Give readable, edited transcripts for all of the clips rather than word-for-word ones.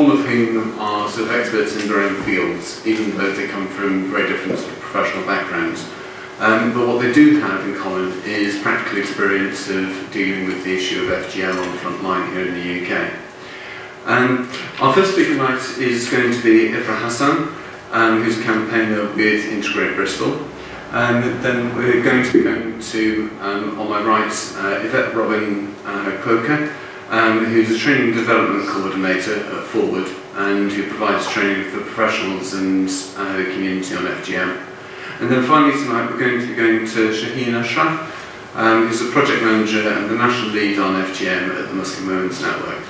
all of whom are sort of experts in their own fields, even though they come from very different sort of professional backgrounds. But what they do have in common is practical experience of dealing with the issue of FGM on the front line here in the UK. Our first speaker tonight is going to be Ifra Hassan, who's a campaigner with Integrate Bristol. Then we're going to be going to, on my right, Yvette Robbin-Coke, who's a training and development coordinator at Forward and who provides training for professionals and the community on FGM. And then finally tonight we're going to be going to Shaheen Ashraf, who's a project manager and the national lead on FGM at the Muslim Women's Network.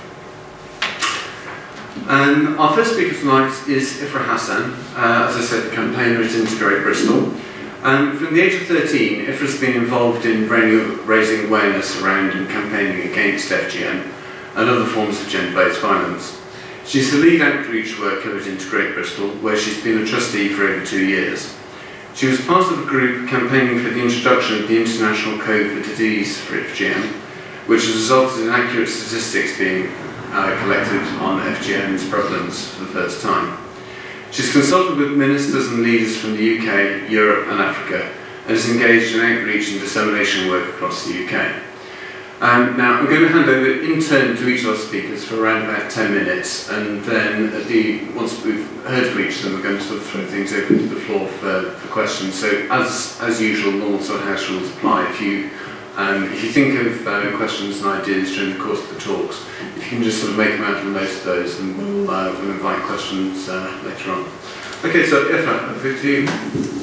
Our first speaker tonight is Ifra Hassan, as I said, the campaigner at Integrate Bristol. From the age of 13, Ifra's been involved in raising awareness around and campaigning against FGM and other forms of gender-based violence. She's the lead outreach worker at Integrate Bristol, where she's been a trustee for over 2 years. She was part of a group campaigning for the introduction of the International Code for Disease for FGM, which has resulted in accurate statistics being collected on FGM's prevalence for the first time. She's consulted with ministers and leaders from the UK, Europe and Africa, and is engaged in outreach and dissemination work across the UK. Now I'm going to hand over in turn to each of our speakers for around about 10 minutes, and then once we've heard from each of them, we're going to sort of throw things open to the floor for questions. So as usual, normal sort of house rules apply. If you think of questions and ideas during the course of the talks, if you can just sort of make a mental note of those, and we'll invite questions later on. Okay, so Ifra, over to you.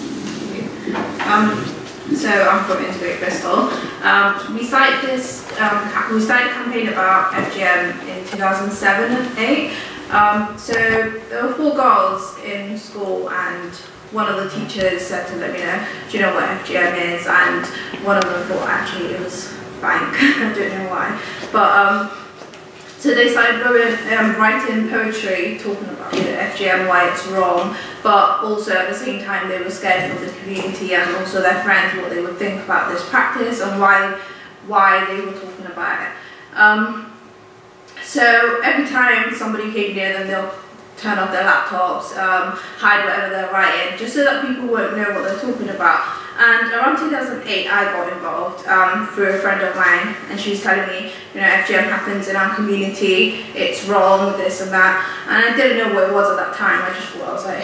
So I'm from Integrate Bristol. We started a campaign about FGM in 2007 and 2008. So there were 4 girls in school, and one of the teachers said to them, do you know what FGM is? And one of them thought actually it was bank. I don't know why. But so they started writing poetry talking about FGM, why it's wrong, but also at the same time they were scared for the community and also their friends, what they would think about this practice and why they were talking about it. So every time somebody came near them, they'll turn off their laptops, hide whatever they're writing, just so that people won't know what they're talking about. And around 2008, I got involved through a friend of mine, and she was telling me, FGM happens in our community, it's wrong, this and that. And I didn't know what it was at that time. I just thought, I was like,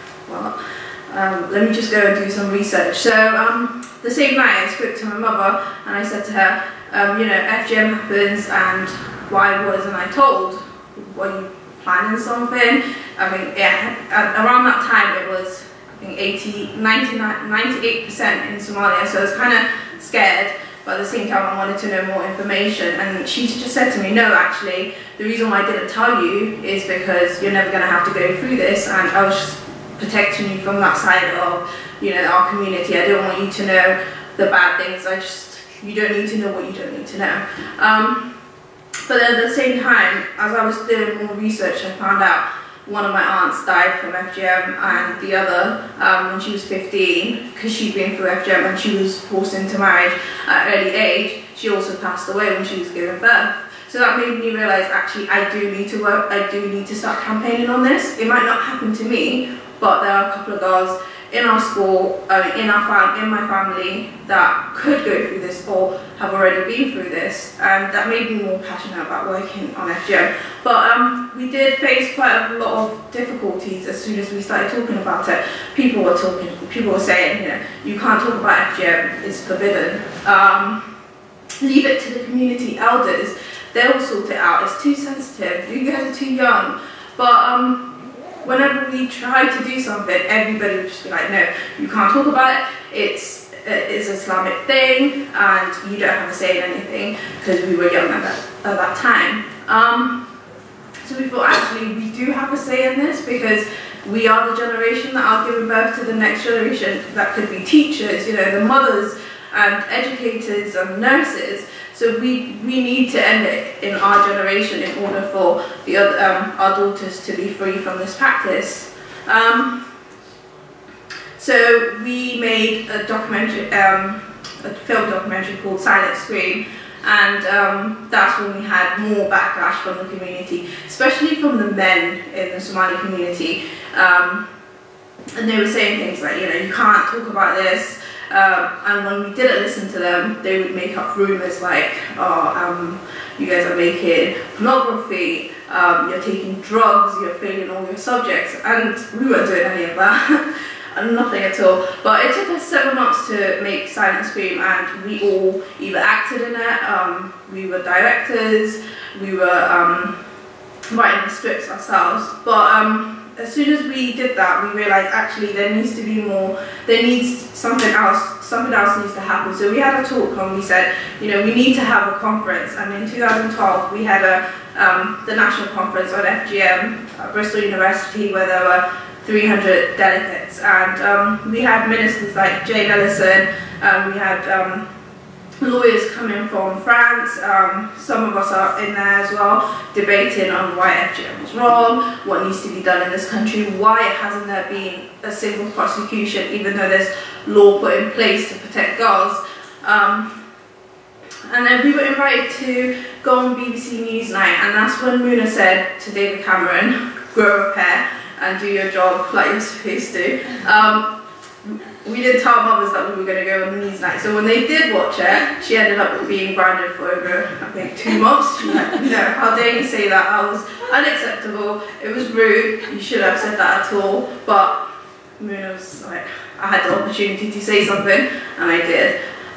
well, let me just go and do some research. So the same night, I spoke to my mother, and I said to her, FGM happens, and why wasn't I told? Were you planning something? I mean, yeah, around that time it was, I think 98% in Somalia, so I was kind of scared, but at the same time I wanted to know more information. And she just said to me, no, actually, the reason why I didn't tell you is because you're never going to have to go through this, and I was just protecting you from that side of, our community. I don't want you to know the bad things. You don't need to know what you don't need to know. But at the same time, as I was doing more research, I found out one of my aunts died from FGM, and the other when she was 15, because she'd been through FGM and she was forced into marriage at an early age. She also passed away when she was giving birth. So that made me realise, actually, I do need to work, I do need to start campaigning on this. It might not happen to me, but there are a couple of girls in our school, in my family, that could go through this or have already been through this, and that made me more passionate about working on FGM. But we did face quite a lot of difficulties as soon as we started talking about it. People were saying, you can't talk about FGM, it's forbidden. Leave it to the community elders, they'll sort it out, it's too sensitive, you guys are too young. But whenever we try to do something, everybody would just be like, no, you can't talk about it, it's an Islamic thing, and you don't have a say in anything, because we were young at that time. So we thought, actually, we do have a say in this, because we are the generation that are giving birth to the next generation. That could be teachers, the mothers, and educators and nurses. So we need to end it in our generation in order for the other, our daughters to be free from this practice. So we made a documentary, a film documentary called Silent Scream, and that's when we had more backlash from the community, especially from the men in the Somali community. And they were saying things like, you know, you can't talk about this. And when we didn't listen to them, they would make up rumours like, oh, you guys are making pornography, you're taking drugs, you're failing all your subjects, and we weren't doing any of that. Nothing at all. But it took us 7 months to make Silent Scream, and we all either acted in it, we were directors, we were writing the scripts ourselves. But as soon as we did that, we realised actually there needs to be more, there needs something else needs to happen. So we had a talk and we said, you know, we need to have a conference. And in 2012 we had the national conference on FGM at Bristol University, where there were 300 delegates, and we had ministers like Jane Ellison, we had lawyers coming from France, some of us are in there as well, debating on why FGM was wrong, what needs to be done in this country, why hasn't there been a single prosecution even though there's law put in place to protect girls. And then we were invited to go on BBC Newsnight, and that's when Muna said to David Cameron, grow a pair and do your job like you're supposed to. We didn't tell mothers that we were going to go on the Newsnight, so when they did watch it, she ended up being grounded for over, I think, 2 months. She was like, no, how dare you say that? I was unacceptable, it was rude, you shouldn't have said that at all. But Muna was like, I had the opportunity to say something, and I did.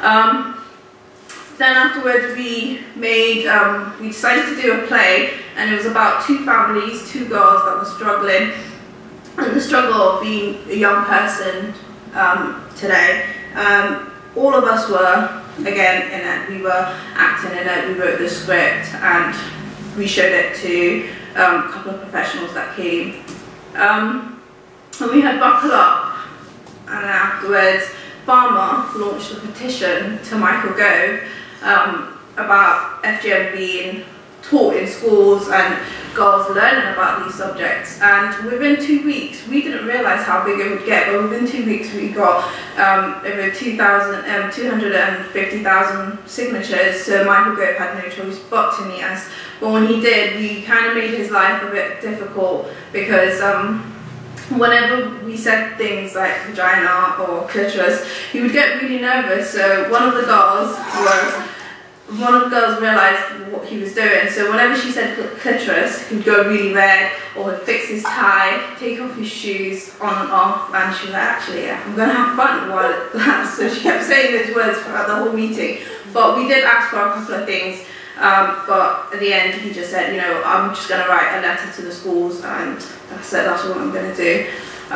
Then afterwards we decided to do a play, and it was about 2 families, 2 girls that were struggling, and the struggle of being a young person today. All of us were, again, in it. We were acting in it, we wrote the script, and we showed it to a couple of professionals that came. And we had Buckle Up, and then afterwards Farmer launched a petition to Michael Gove about FGM being taught in schools and girls learning about these subjects. And within 2 weeks, we didn't realise how big it would get, but within 2 weeks we got over 250,000 signatures, so Michael Gove had no choice but to meet us. But when he did, we kind of made his life a bit difficult, because whenever we said things like vagina or clitoris, he would get really nervous. So one of the girls realised what he was doing, so whenever she said clitoris, he'd go really red, or he'd fix his tie, take off his shoes, on and off, and she was like, actually, yeah, I'm going to have fun while it lasts. So she kept saying those words throughout the whole meeting. But we did ask for a couple of things, but at the end he just said, you know, I'm just going to write a letter to the schools, and that's it, that's what I'm going to do.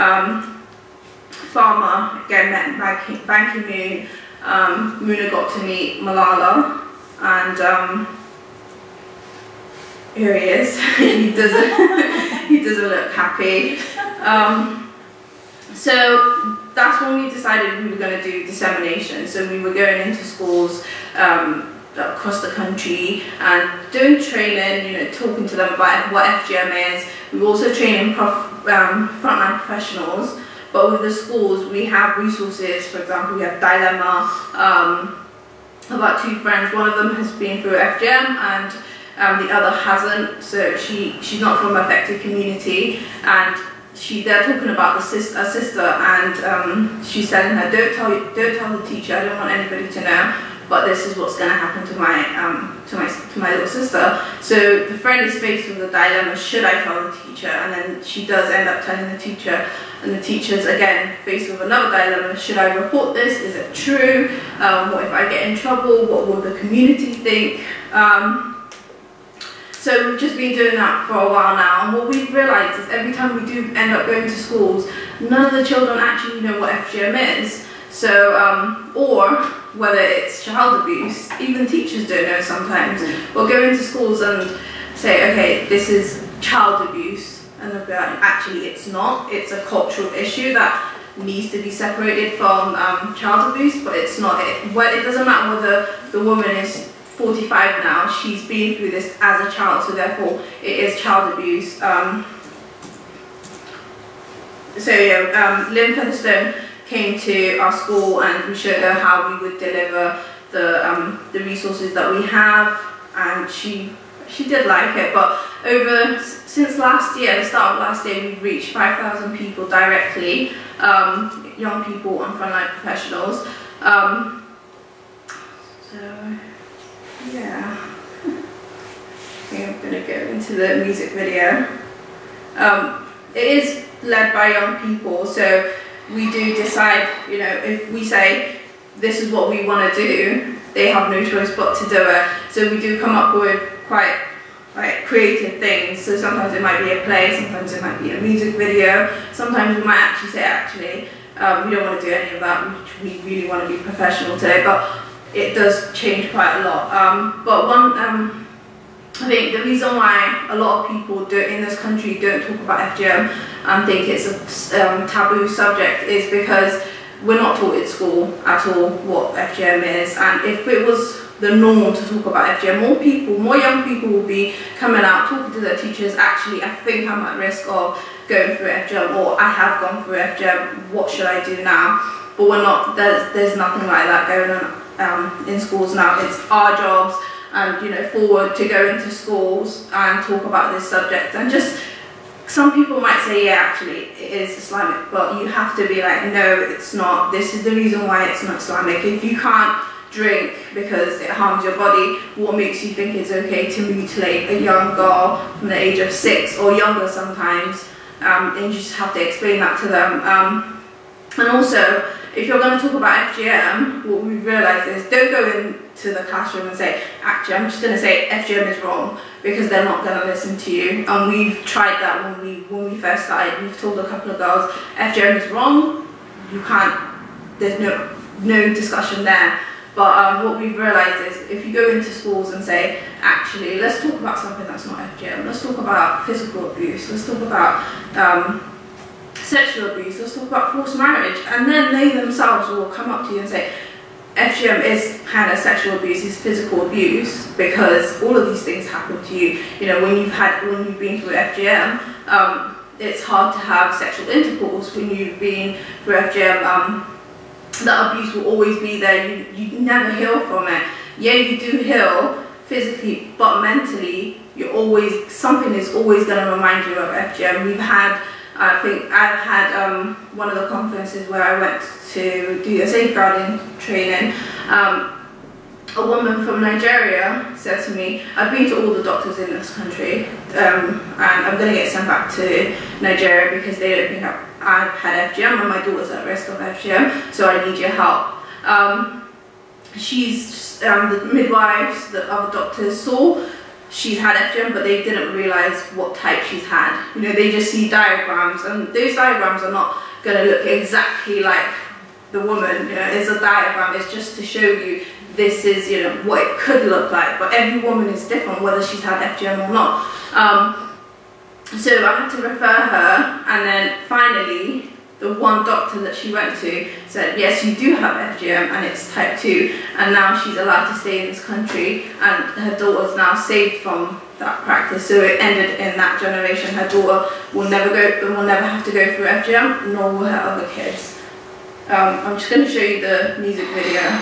Farmer, again, met Ban Ki-moon. Muna got to meet Malala, and here he is. he doesn't look happy. So that's when we decided we were going to do dissemination. So we were going into schools across the country and doing training, you know, talking to them about what FGM is. We were also training frontline professionals. But with the schools, we have resources. For example, we have Dilemma, about 2 friends. One of them has been through FGM, and the other hasn't. So she's not from an affected community, and they're talking about a sister, and she's telling her, don't tell the teacher. I don't want anybody to know. But this is what's going to happen to my little sister. So the friend is faced with the dilemma: should I tell the teacher? And then she does end up telling the teacher, and the teacher's again faced with another dilemma: should I report this? Is it true? What if I get in trouble? What will the community think? So we've just been doing that for a while now, and what we've realised is every time we do end up going to schools, none of the children actually know what FGM is. So, or whether it's child abuse, even teachers don't know sometimes. We'll go into schools and say, okay, this is child abuse, and they'll be like, actually it's not, it's a cultural issue that needs to be separated from child abuse, but it's not. It doesn't matter whether the woman is 45 now, she's been through this as a child, so therefore it is child abuse. So yeah, Lynn Featherstone came to our school, and we showed her how we would deliver the resources that we have, and she did like it. But since last year, the start of last year, we've reached 5,000 people directly, young people and frontline professionals. So yeah, I think I'm gonna go into the music video. It is led by young people, so we do decide, you know, if we say this is what we want to do, they have no choice but to do it. So we do come up with quite creative things. So sometimes it might be a play, sometimes it might be a music video, sometimes we might actually say, we don't want to do any of that, we really want to be professional today. But it does change quite a lot. But I think the reason why a lot of people in this country don't talk about FGM and think it's a taboo subject is because we're not taught at school at all what FGM is. And if it was the norm to talk about FGM, more young people will be coming out, talking to their teachers, actually, I think I'm at risk of going through FGM, or I have gone through FGM, what should I do now? But we're not, there's nothing like that going on in schools now. It's our jobs, and you know, forward to go into schools and talk about this subject. And just, some people might say, yeah, actually it is Islamic, but you have to be like, no, it's not. This is the reason why it's not Islamic. If you can't drink because it harms your body, what makes you think it's okay to mutilate a young girl from the age of 6 or younger sometimes? And you just have to explain that to them. And also, if you're going to talk about FGM, what we've realised is, don't go into the classroom and say, actually, I'm just going to say FGM is wrong, because they're not going to listen to you. And we've tried that when we first started. We've told a couple of girls, FGM is wrong, you can't, there's no discussion there. But what we've realised is, if you go into schools and say, actually, let's talk about something that's not FGM, let's talk about physical abuse, let's talk about sexual abuse, let's talk about forced marriage, and then they themselves will come up to you and say, FGM is kind of sexual abuse, is physical abuse, because all of these things happen to you. You know, when you've been through FGM, it's hard to have sexual intercourse. When you've been through FGM, that abuse will always be there. You never heal from it. Yeah, you do heal physically, but mentally, something is always going to remind you of FGM. I think I've had one of the conferences where I went to do a safeguarding training. A woman from Nigeria said to me, I've been to all the doctors in this country, and I'm going to get sent back to Nigeria because they don't think I've had FGM and my daughter's at risk of FGM, so I need your help. The midwives, the other doctors saw she's had FGM, but they didn't realise what type she's had. You know, they just see diagrams, and those diagrams are not going to look exactly like the woman. You know, it's a diagram, it's just to show you this is, you know, what it could look like, but every woman is different, whether she's had FGM or not. So I had to refer her, and then finally, the one doctor that she went to said, yes, you do have FGM, and it's type 2, and now she's allowed to stay in this country, and her daughter's now saved from that practice. So it ended in that generation. Her daughter will never have to go through FGM, nor will her other kids. I'm just going to show you the music video.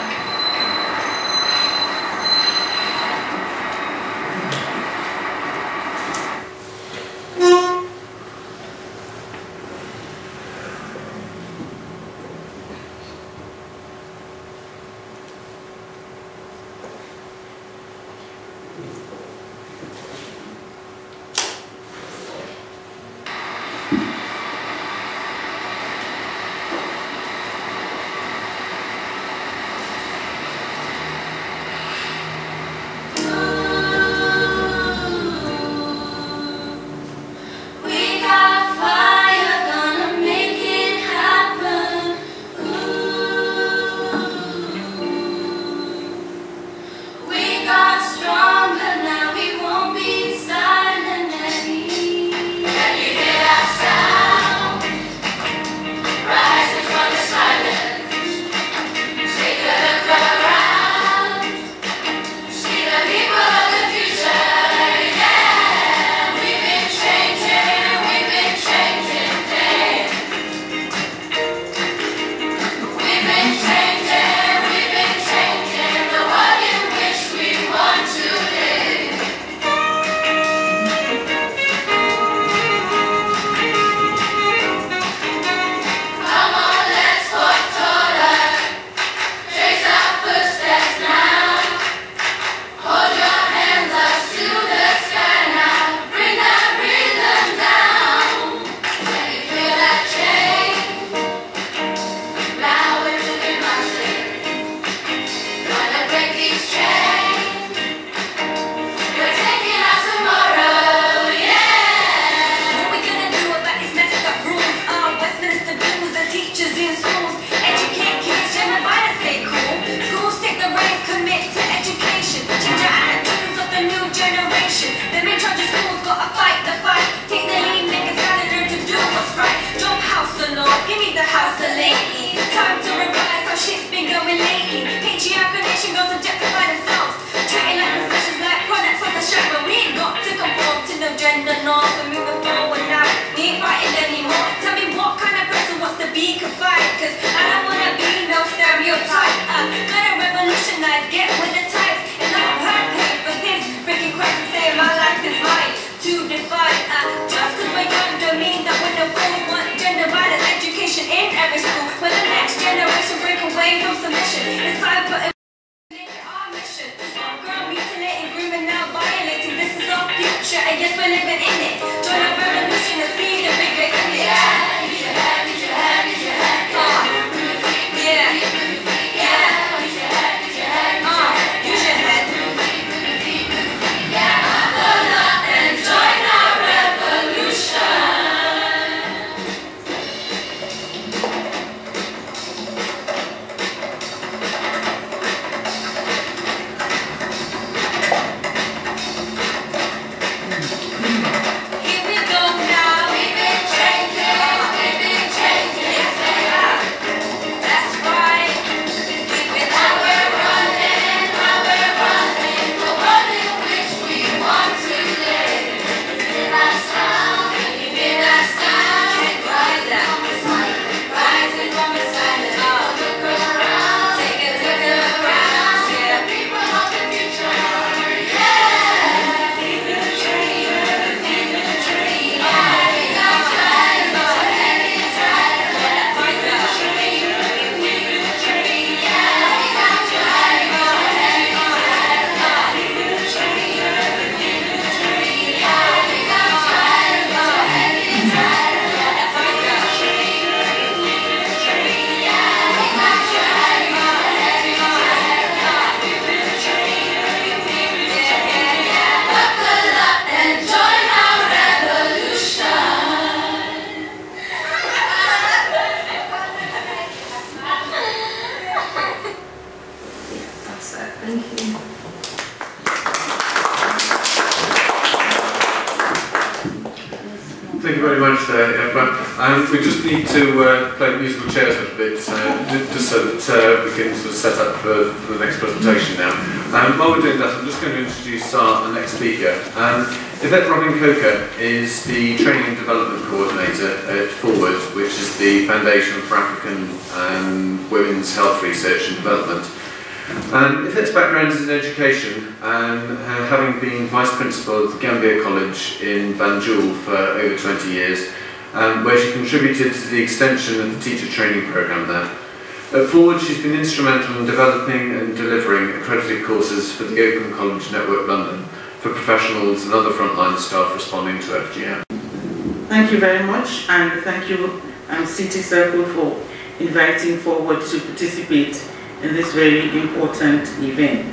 Stronger prosecution. The main charge of schools gotta fight the fight. Take the lead, make us gotta learn to do what's right. Jump house alone, give me the house of lady. Time to revise how shit's been going lately. Patriarchal nation goes objectify themselves. Treating like possessions like products of the show. But we ain't got to conform to no gender norms. We're moving forward now, we ain't fighting anymore. Tell me what kind of person wants to be confined, cause I don't wanna be no stereotype. Gotta revolutionize, get with the times. And I'm happy for his breaking Christ and saying my life is mine to define. Just cause we're young don't mean that we're no fools. Want gender violence education in every school. For the next generation break away from submission. It's time for our mission. Stop girl mutilating, grooming, now violating. This is our future and yes we're living in it. Join our revolution and see the bigger image. Yeah, use your hand, use your hand, use your hand. Yeah, yeah. Use your hand, use your hand. Use your hand. Yeah, pull up and join our revolution. Here we go now. We've been changing. We've been changing. Yes, we have. That's right. We've been how we're running. The world in which we want to live. Hear that sound. You hear that sound? Rising from the silence. Look around. Take a look around. Yeah, people of the future. Yeah. Feel the dream. Feel the dream. Yeah, we got time. Go ahead and try. Feel the dream. Feel the dream. Yeah, we got time. Go ahead and try. Feel the dream. Feel the dream. Yeah, we got time. Go ahead and try. Feel the dream. Feel the dream. Yeah, we got time. Go ahead and try. Feel the dream. Yeah. Buckle up and join our revolution. That's it. Thank you. Thank you very much there, everyone. We just need to play the musical chairs a little bit, just so that we can sort of set up for the next presentation now. While we're doing that, I'm just going to introduce our next speaker. Yvette Robbin-Coke is the Training and Development Coordinator at Forward, which is the Foundation for African Women's Health Research and Development. Yvette's background is in education, having been Vice Principal of the Gambia College in Banjul for over 20 years, where she contributed to the extension of the teacher training programme there. At Forward, she's been instrumental in developing and delivering accredited courses for the Open College Network London for professionals and other frontline staff responding to FGM. Thank you very much, and thank you City Circle for inviting Forward to participate in this very important event.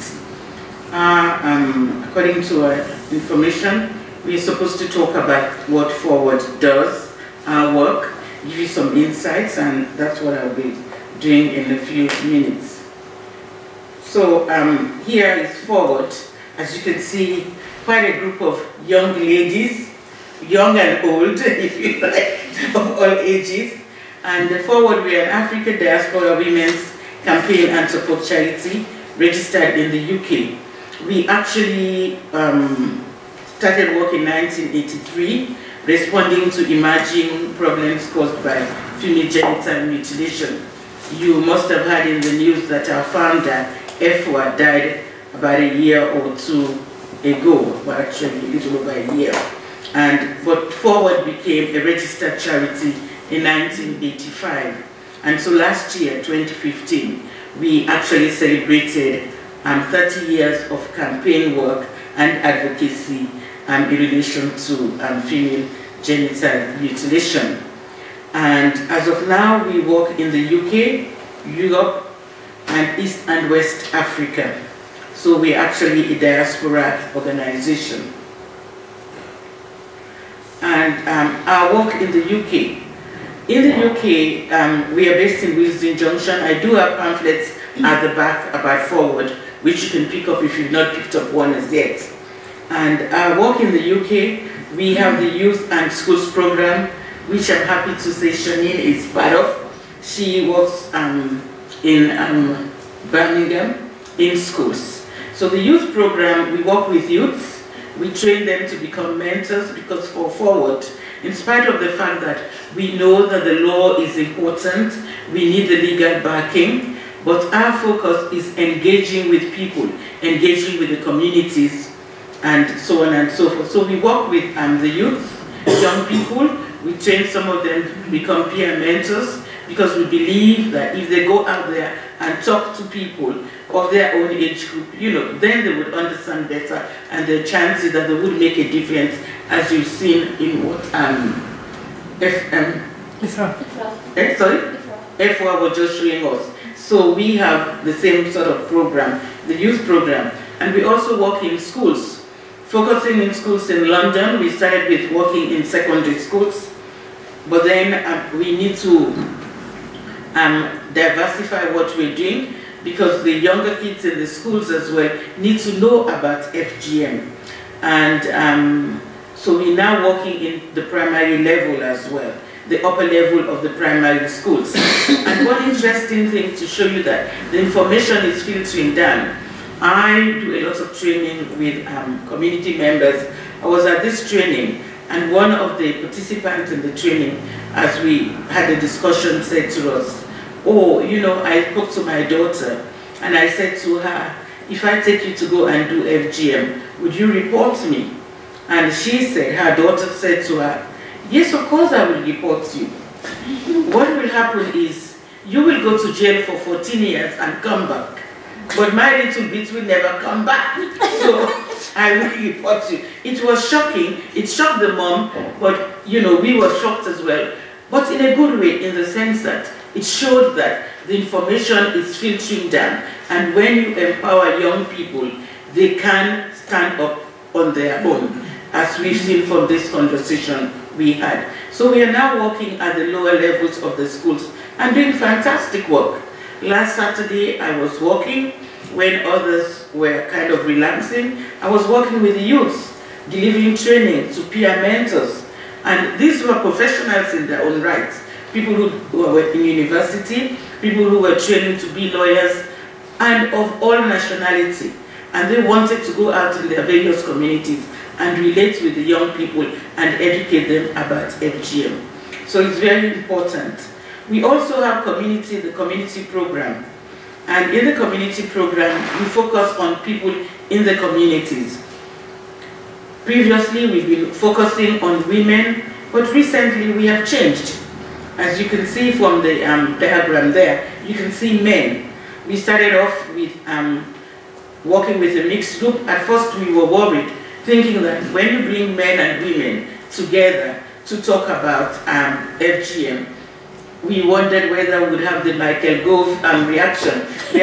According to our information, we're supposed to talk about what Forward does, our work, give you some insights, and that's what I'll be doing in a few minutes. So here is Forward. As you can see, quite a group of young ladies, young and old, if you like, of all ages. And Forward, we are an African Diaspora Women's Campaign and Support Charity registered in the UK. We actually started work in 1983, responding to emerging problems caused by female genital mutilation. You must have heard in the news that our founder, Efwa, died about a year or two ago, well actually a little over a year. But Forward became a registered charity in 1985. And so last year, 2015, we actually celebrated 30 years of campaign work and advocacy in relation to female genital mutilation. And as of now, we work in the UK, Europe, and East and West Africa. So we're actually a diaspora organization. And our work in the UK. In the UK, we are based in Willesden Junction. I do have pamphlets at the back about Forward, which you can pick up if you've not picked up one as yet. And our work in the UK, we have the Youth and Schools program, which I'm happy to say Shanine is part of. She works in Birmingham in schools. So the youth program, we work with youths, we train them to become mentors, because for forward, in spite of the fact that we know that the law is important, we need the legal backing, but our focus is engaging with people, engaging with the communities, and so on and so forth. So we work with the youth, young people, we train some of them to become peer mentors, because we believe that if they go out there and talk to people of their own age group, then they would understand better, and the chances that they would make a difference, as you've seen in what FWA was just showing us. So we have the same sort of program, the youth program, and we also work in schools, focusing in schools in London. We started with working in secondary schools, but then we need to diversify what we're doing, because the younger kids in the schools as well need to know about FGM. And so we're now working in the primary level as well, the upper level of the primary schools. And one interesting thing to show you that the information is filtering down. I do a lot of training with community members. I was at this training, and one of the participants in the training, as we had a discussion, said to us, oh, I spoke to my daughter, and I said to her, if I take you to go and do FGM, would you report me? And she said, her daughter said to her, yes, of course I will report you. What will happen is, you will go to jail for 14 years and come back. But my little bit will never come back. So I will report you. It was shocking. It shocked the mom, but we were shocked as well. But in a good way, in the sense that it showed that the information is filtering down. And when you empower young people, they can stand up on their own, as we've seen from this conversation we had. So we are now working at the lower levels of the schools and doing fantastic work. Last Saturday, I was working when others were kind of relaxing. I was working with the youth, delivering training to peer mentors. And these were professionals in their own rights. People who were in university, people who were training to be lawyers, and of all nationality. And they wanted to go out in their various communities and relate with the young people and educate them about FGM. So it's very important. We also have the community program. And in the community program, we focus on people in the communities. Previously, we've been focusing on women, but recently we have changed. As you can see from the diagram there, you can see men. We started off with working with a mixed group. At first, we were worried, thinking that when you bring men and women together to talk about FGM, we wondered whether we would have the Michael Gove reaction,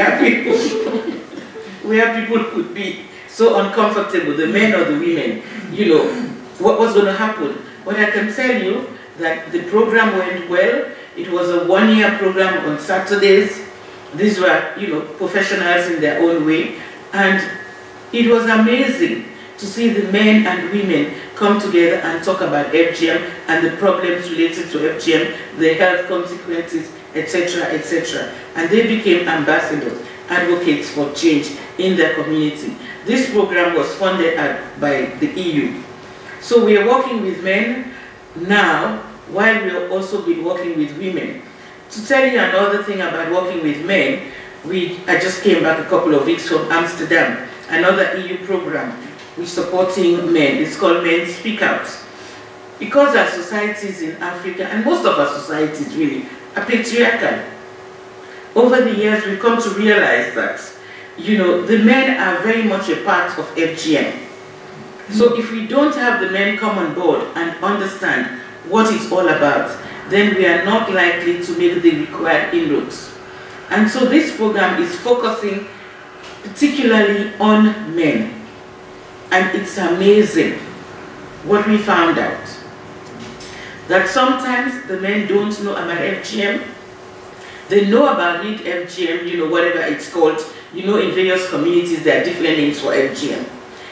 where people could be so uncomfortable, the men or the women, what was going to happen. But I can tell you that the program went well. It was a one-year program on Saturdays. These were, professionals in their own way. And it was amazing to see the men and women come together and talk about FGM and the problems related to FGM, the health consequences, etc., etc. And they became ambassadors, advocates for change in their community. This program was funded by the EU. So we are working with men now, while we have also been working with women. To tell you another thing about working with men, I just came back a couple of weeks from Amsterdam, another EU program. We're supporting men. It's called Men Speak Out. Because our societies in Africa, and most of our societies really, are patriarchal. Over the years, we've come to realize that, the men are very much a part of FGM. So if we don't have the men come on board and understand what it's all about, then we are not likely to make the required inroads. And so this program is focusing particularly on men. And it's amazing what we found out. That sometimes the men don't know about FGM. They know about it, FGM, whatever it's called. In various communities there are different names for FGM.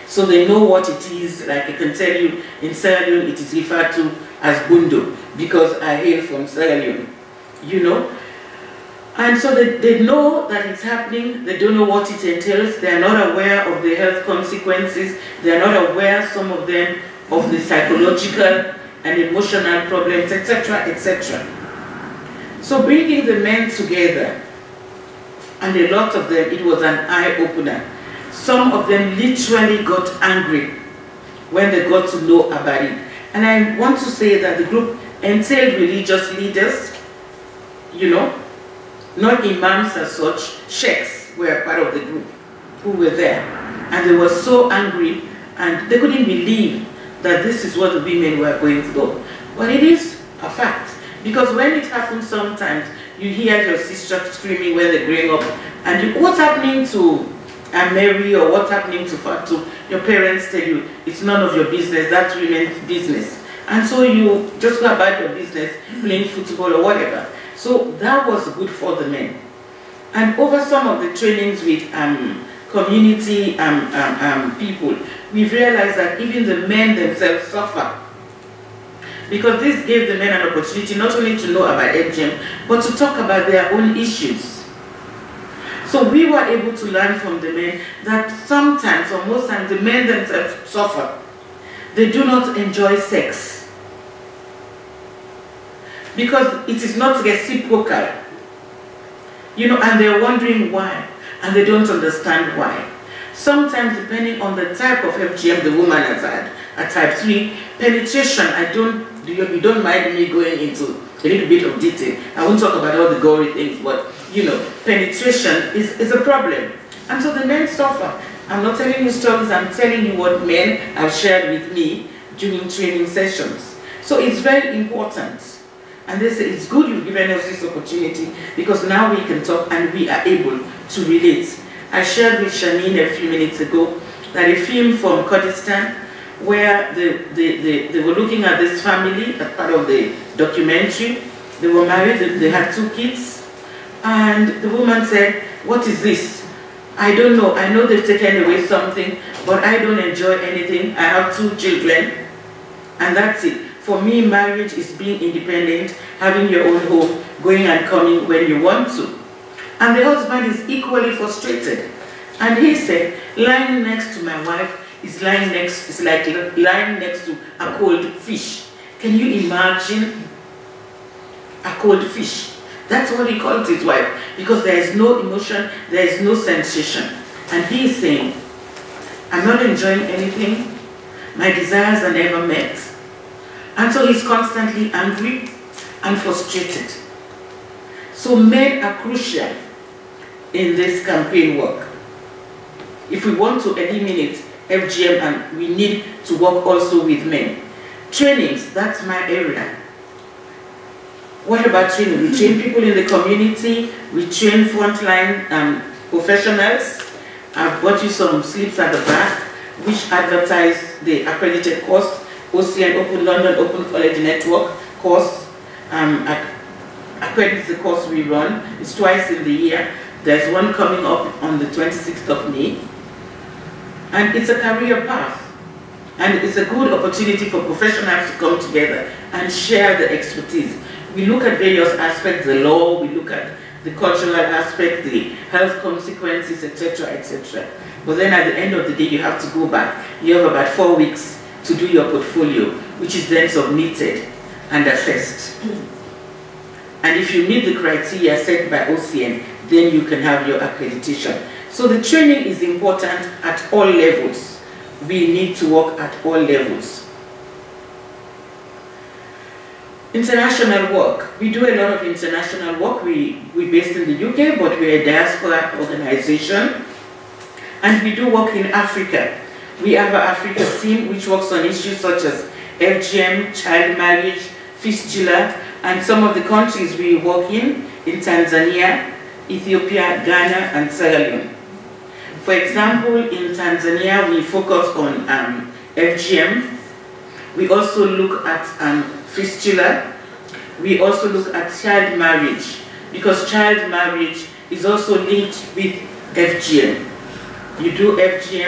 So they know what it is. Like I can tell you, in Sierra Leone it is referred to as bundo, because I hail from Sierra Leone, you know. And so they know that it's happening, they don't know what it entails, they are not aware of the health consequences, they are not aware, some of them, of the psychological and emotional problems, etc., etc. So bringing the men together, and a lot of them, it was an eye-opener. Some of them literally got angry when they got to know about it. And I want to say that the group entailed religious leaders, you know, not imams as such, sheikhs were part of the group who were there. And they were so angry and they couldn't believe that this is what the women were going through. But it is a fact. Because when it happens sometimes, you hear your sister screaming when they're growing up, and what's happening to Mary or what's happening to Fatu, your parents tell you, it's none of your business, that's women's business. And so you just go about your business, playing football or whatever. So that was good for the men. And over some of the trainings with community people, we've realized that even the men themselves suffer. Because this gave the men an opportunity not only to know about FGM, but to talk about their own issues. So we were able to learn from the men that sometimes, or most times, the men themselves suffer. They do not enjoy sex. Because it is not reciprocal. You know, and they're wondering why. And they don't understand why. Sometimes, depending on the type of FGM the woman has had, a type 3, penetration, you don't mind me going into a little bit of detail. I won't talk about all the gory things, but, you know, penetration is a problem. And so the men suffer. I'm not telling you stories, I'm telling you what men have shared with me during training sessions. So it's very important. And they say, it's good you've given us this opportunity because now we can talk and we are able to relate. I shared with Shanine a few minutes ago that a film from Kurdistan where they were looking at this family as part of the documentary. They were married, they had 2 kids, and the woman said, what is this? I don't know, I know they've taken away something, but I don't enjoy anything. I have 2 children, and that's it. For me, marriage is being independent, having your own home, going and coming when you want to. And the husband is equally frustrated. And he said, lying next to my wife is like lying next to a cold fish. Can you imagine a cold fish? That's what he called his wife, because there is no emotion, there is no sensation. And he is saying, I'm not enjoying anything, my desires are never met. And so he's constantly angry and frustrated. So men are crucial in this campaign work. If we want to eliminate FGM, and we need to work also with men. Trainings, that's my area. What about training? We train people in the community, we train frontline professionals. I've brought you some slips at the back which advertise the accredited course, OCN, Open London Open College Network course, accredits the course we run. It's twice in the year. There's one coming up on the 26th of May. And it's a career path. And it's a good opportunity for professionals to come together and share the expertise. We look at various aspects, the law, we look at the cultural aspect, the health consequences, etc., etc. But then at the end of the day, you have to go back. You have about 4 weeks to do your portfolio, which is then submitted and assessed. And if you meet the criteria set by OCN, then you can have your accreditation. So the training is important at all levels. We need to work at all levels. International work. We do a lot of international work. We're based in the UK, but we're a diaspora organization. And we do work in Africa. We have an Africa team which works on issues such as FGM, child marriage, fistula, and some of the countries we work in Tanzania, Ethiopia, Ghana, and Sierra Leone. For example, in Tanzania, we focus on FGM. We also look at fistula. We also look at child marriage, because child marriage is also linked with FGM. You do FGM,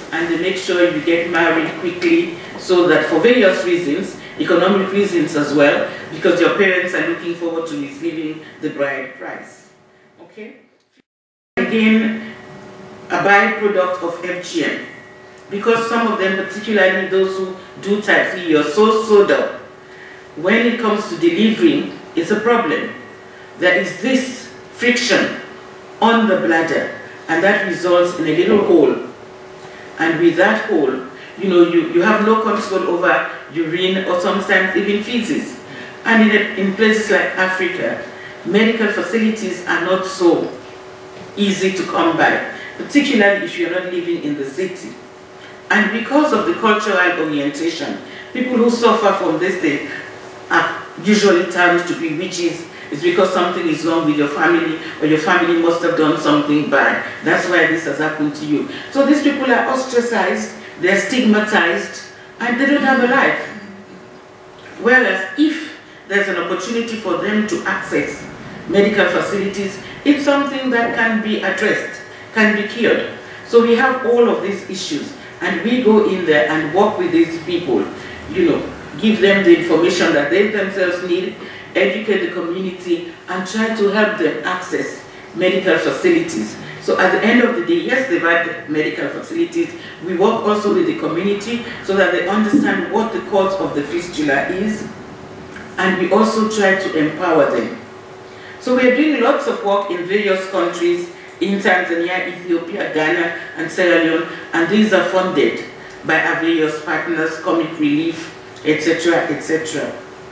and they make sure you get married quickly, so that for various reasons, economic reasons as well, because your parents are looking forward to receiving the bride price. Okay? Again, a byproduct of FGM, because some of them, particularly those who do type 3, you're so sewed up. When it comes to delivering, it's a problem. There is this friction on the bladder, and that results in a little hole. And with that hole, you have no control over urine or sometimes even feces. And in places like Africa, medical facilities are not so easy to come by, particularly if you're not living in the city. And because of the cultural orientation, people who suffer from this thing are usually termed to be witches. It's because something is wrong with your family, or your family must have done something bad. That's why this has happened to you. So these people are ostracized, they're stigmatized, and they don't have a life. Whereas if there's an opportunity for them to access medical facilities, it's something that can be addressed, can be cured. So we have all of these issues, and we go in there and work with these people, give them the information that they themselves need, educate the community, and try to help them access medical facilities. So at the end of the day, yes, they buy medical facilities. We work also with the community so that they understand what the cause of the fistula is, and we also try to empower them. So we are doing lots of work in various countries, in Tanzania, Ethiopia, Ghana, and Sierra Leone, and these are funded by our various partners, Comic Relief, etc., etc.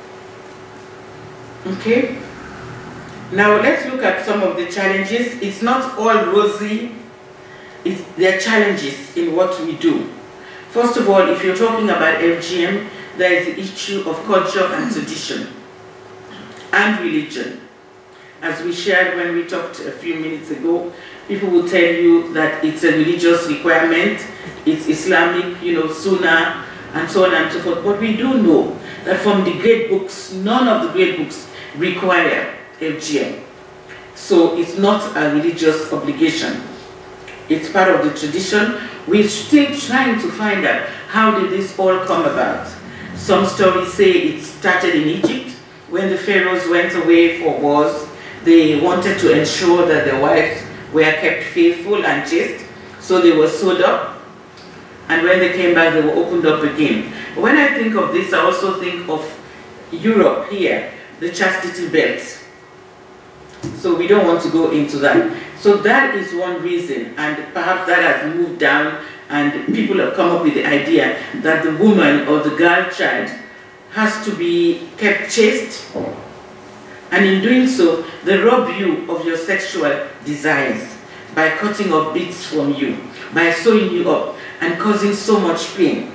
Okay? Now let's look at some of the challenges. It's not all rosy. There are challenges in what we do. First of all, if you're talking about FGM, there is the issue of culture and tradition and religion. As we shared when we talked a few minutes ago, people will tell you that it's a religious requirement, it's Islamic, Sunnah, and so on and so forth. But we do know that from the great books, none of the great books require FGM. So it's not a religious obligation. It's part of the tradition. We're still trying to find out how did this all come about. Some stories say it started in Egypt when the pharaohs went away for wars. They wanted to ensure that their wives were kept faithful and chaste, so they were sewed up, and when they came back, they were opened up again. When I think of this, I also think of Europe here, the chastity belts. So we don't want to go into that. So that is one reason, and perhaps that has moved down, and people have come up with the idea that the woman or the girl child has to be kept chaste, and in doing so, they rob you of your sexual desires by cutting off bits from you, by sewing you up and causing so much pain.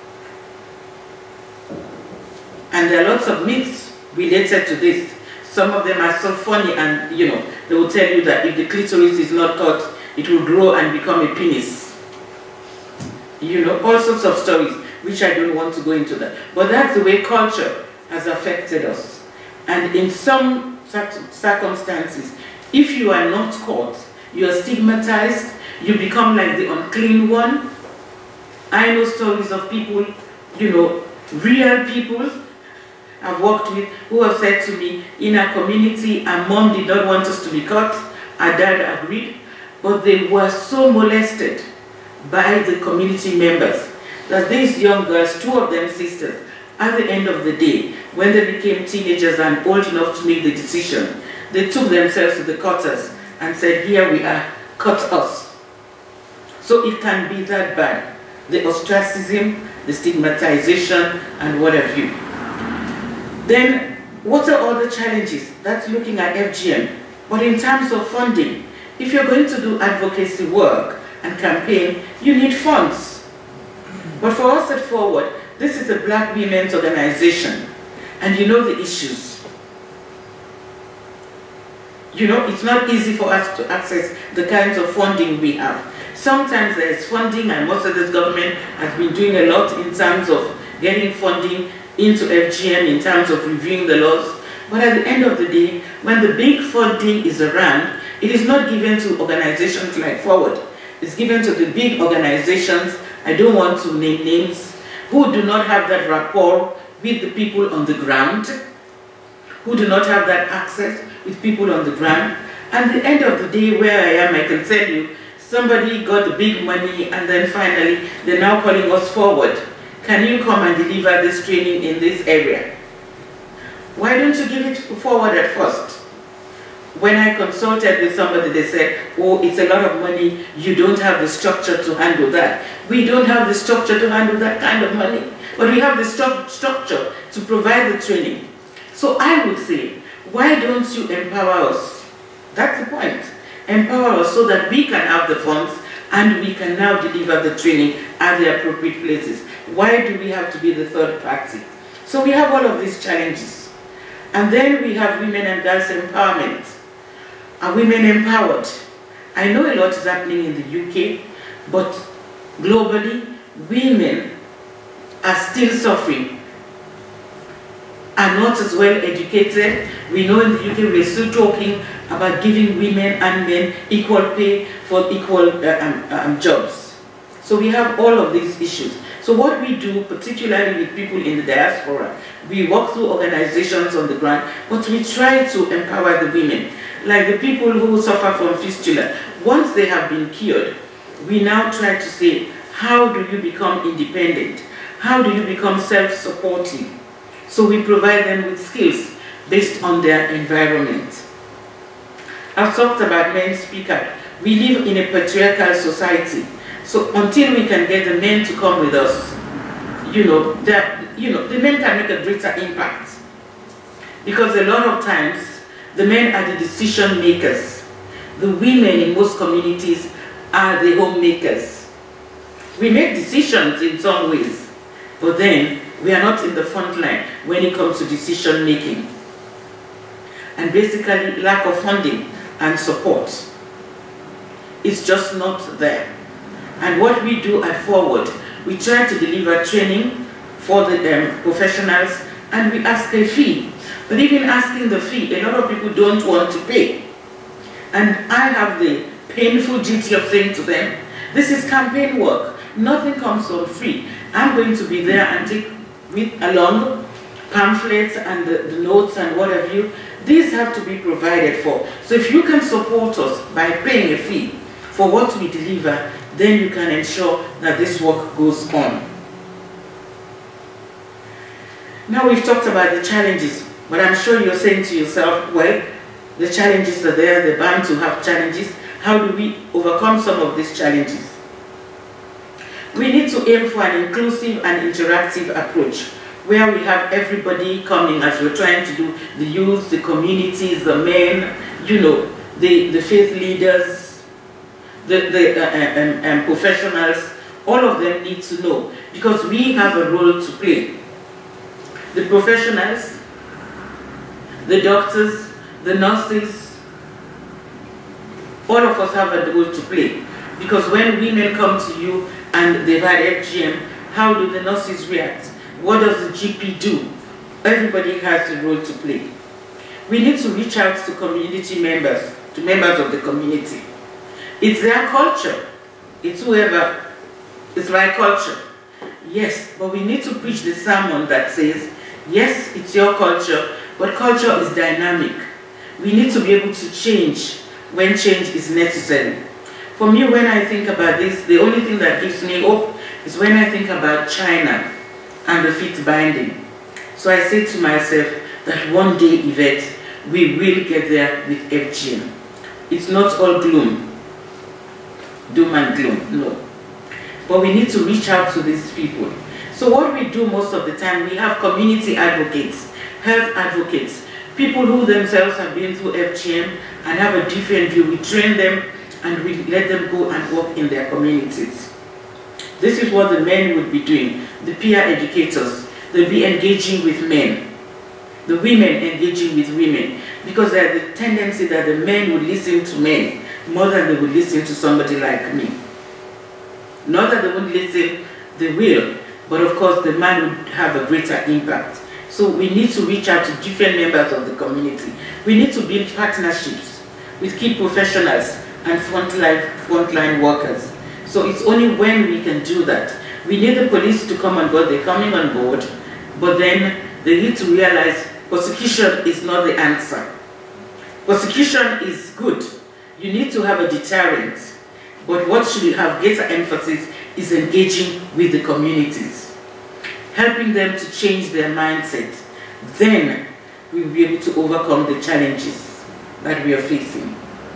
And there are lots of myths related to this. Some of them are so funny, and they will tell you that if the clitoris is not cut, it will grow and become a penis. All sorts of stories, which I don't want to go into that. But that's the way culture has affected us. And in some circumstances, if you are not caught, you are stigmatized, you become like the unclean one. I know stories of people, real people I've worked with, who have said to me, in our community, our mom did not want us to be caught, our dad agreed, but they were so molested by the community members that these young girls, two of them sisters, at the end of the day, when they became teenagers and old enough to make the decision, they took themselves to the cutters and said, here we are, cut us. So it can be that bad. The ostracism, the stigmatization, and what have you. Then, what are all the challenges? That's looking at FGM. But in terms of funding, if you're going to do advocacy work and campaign, you need funds. But for us at Forward, this is a Black women's organization, and you know the issues. It's not easy for us to access the kinds of funding we have. Sometimes there is funding, and most of this government has been doing a lot in terms of getting funding into FGM, in terms of reviewing the laws. But at the end of the day, when the big funding is around, it is not given to organizations like Forward. It's given to the big organizations I don't want to name names, who do not have that rapport with the people on the ground, who do not have that access with people on the ground. And at the end of the day, where I am, I can tell you, somebody got the big money and then finally they're now calling us forward. Can you come and deliver this training in this area? Why don't you give it forward at first? When I consulted with somebody, they said, oh, it's a lot of money, you don't have the structure to handle that. We don't have the structure to handle that kind of money, but we have the structure to provide the training. So I would say, why don't you empower us? That's the point. Empower us so that we can have the funds and we can now deliver the training at the appropriate places. Why do we have to be the third party? So we have all of these challenges. And then we have women and girls empowerment. Are women empowered? I know a lot is happening in the UK, but globally, women are still suffering, are not as well educated. We know in the UK we're still talking about giving women and men equal pay for equal jobs. So we have all of these issues. So what we do, particularly with people in the diaspora, we work through organizations on the ground, but we try to empower the women. Like the people who suffer from fistula, once they have been cured, we now try to say, how do you become independent? How do you become self-supportive? So we provide them with skills based on their environment. I've talked about men speak up. We live in a patriarchal society. So until we can get the men to come with us, the men can make a greater impact. Because a lot of times, the men are the decision makers. The women in most communities are the homemakers. We make decisions in some ways, but then we are not in the front line when it comes to decision making. And basically, lack of funding and support is just not there. And what we do at Forward, we try to deliver training for the professionals, and we ask a fee. But even asking the fee, a lot of people don't want to pay. And I have the painful duty of saying to them, this is campaign work. Nothing comes for free. I'm going to be there and take along pamphlets and the notes and what have you. These have to be provided for. So if you can support us by paying a fee for what we deliver, then you can ensure that this work goes on. Now we've talked about the challenges, but I'm sure you're saying to yourself, well, the challenges are there, they're bound to have challenges. How do we overcome some of these challenges? We need to aim for an inclusive and interactive approach, where we have everybody coming as we're trying to do, the youth, the communities, the men, the faith leaders, the professionals, all of them need to know, because we have a role to play. The professionals, the doctors, the nurses, all of us have a role to play. Because when women come to you and they've had FGM, how do the nurses react? What does the GP do? Everybody has a role to play. We need to reach out to community members, to members of the community. It's their culture. It's whoever. It's my culture. Yes, but we need to preach the sermon that says, yes, it's your culture, but culture is dynamic. We need to be able to change when change is necessary. For me, when I think about this, the only thing that gives me hope is when I think about China and the feet binding. So I say to myself that one day, Yvette, we will get there with FGM. It's not all gloom, doom and gloom, no. But we need to reach out to these people. So what we do most of the time, we have community advocates, health advocates, people who themselves have been through FGM and have a different view. We train them and we let them go and work in their communities. This is what the men would be doing. The peer educators, they'll be engaging with men. The women engaging with women. Because there's the tendency that the men would listen to men more than they would listen to somebody like me. Not that they won't listen, they will. But of course, the man would have a greater impact. So we need to reach out to different members of the community. We need to build partnerships with key professionals and frontline workers, So it's only when we can do that. We need the police to come on board, they're coming on board, but then they need to realize prosecution is not the answer. Prosecution is good. You need to have a deterrent, but what should have greater emphasis is engaging with the communities, helping them to change their mindset. Then we will be able to overcome the challenges that we are facing.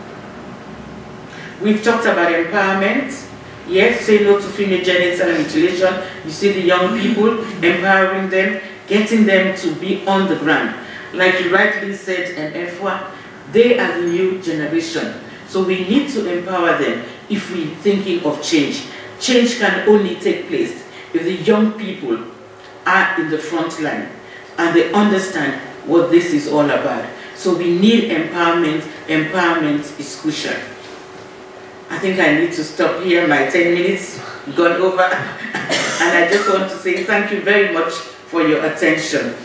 We've talked about empowerment. Yes, say no to female genital mutilation. You see the young people, empowering them, getting them to be on the ground. Like you rightly said, Efwa, they are the new generation. So we need to empower them if we're thinking of change. Change can only take place if the young people are in the front line and they understand what this is all about. So we need empowerment. Empowerment is crucial. I think I need to stop here. My 10 minutes gone over. And I just want to say thank you very much for your attention.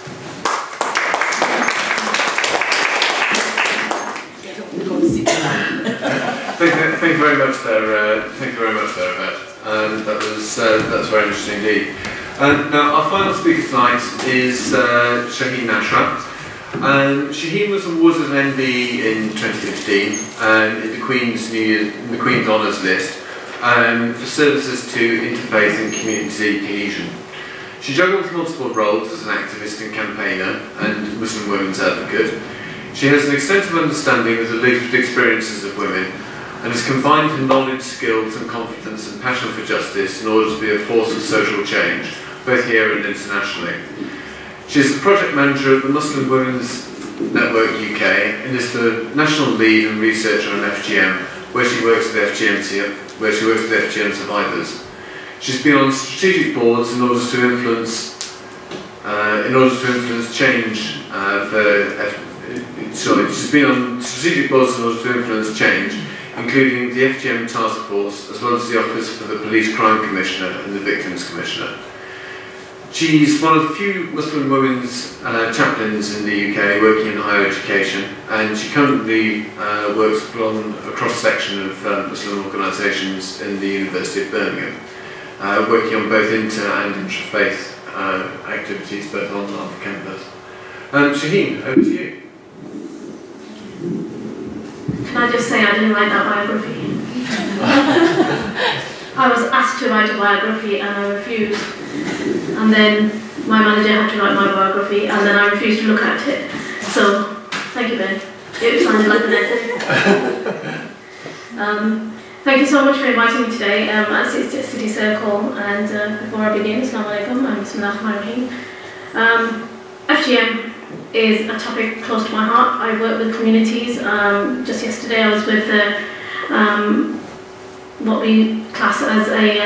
Thank you very much there. Thank you very much there, Yvette. That's very interesting indeed. Now our final speaker tonight is Shaheen Nashra. Shaheen was awarded an MB in 2015 in the Queen's Honours List for services to interfaith and community cohesion. She juggles multiple roles as an activist and campaigner and Muslim women's advocate. She has an extensive understanding of the lived experiences of women and has combined her knowledge, skills and confidence and passion for justice in order to be a force for social change, both here and internationally. She is the project manager at the Muslim Women's Network UK and is the national lead and researcher on FGM, where she works with FGM survivors. She's been on strategic boards in order to influence change she's been on strategic boards in order to influence change, including the FGM Task Force, as well as the Office for the Police Crime Commissioner and the Victims Commissioner. She's one of the few Muslim women's chaplains in the UK working in higher education, and she currently works on a cross-section of Muslim organisations in the University of Birmingham, working on both inter- and intra-faith activities, both on and off campus. Shaheen, over to you. Can I just say I didn't write that biography? I was asked to write a biography and I refused. And then my manager had to write my biography and then I refused to look at it. So, thank you, Ben. It sounded like an essay. Thank you so much for inviting me today at City Circle. And before I begin, Assalamu alaikum, I'm Bismillahirrahmanirrahim. FGM is a topic close to my heart. I work with communities. Just yesterday I was with what we class as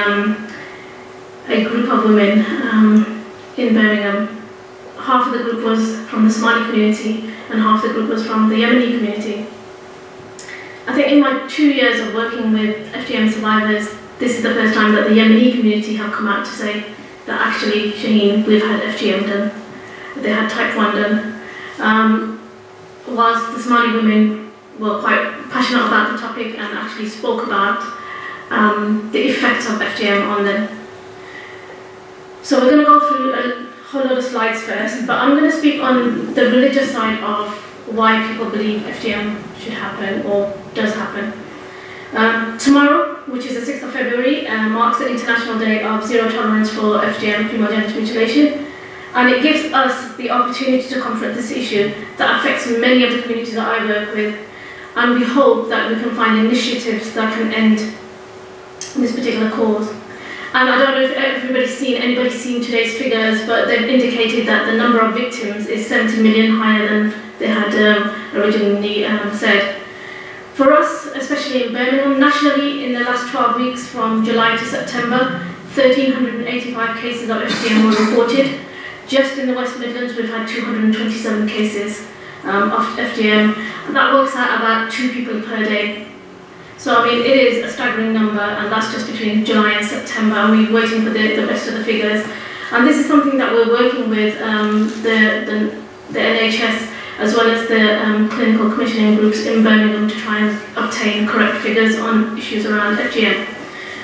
a group of women in Birmingham. Half of the group was from the Somali community and half the group was from the Yemeni community. I think in my 2 years of working with FGM survivors, this is the first time that the Yemeni community have come out to say that actually, Shaheen, we've had FGM done. They had type 1 done. Whilst the Somali women were quite passionate about the topic and actually spoke about the effects of FGM on them. So we're going to go through a whole lot of slides first, but I'm going to speak on the religious side of why people believe FGM should happen or does happen. Tomorrow, which is the 6th of February, marks the International Day of Zero Tolerance for FGM, female genital mutilation. And it gives us the opportunity to confront this issue that affects many of the communities that I work with. And we hope that we can find initiatives that can end this particular cause. And I don't know if anybody's seen today's figures, but they've indicated that the number of victims is 70 million higher than they had originally said. For us, especially in Birmingham, nationally in the last 12 weeks from July to September, 1,385 cases of FGM were reported. Just in the West Midlands, we've had 227 cases of FGM, and that works out about 2 people per day. So, I mean, it is a staggering number, and that's just between July and September, and we're waiting for the rest of the figures. And this is something that we're working with the NHS, as well as the clinical commissioning groups in Birmingham to try and obtain correct figures on issues around FGM.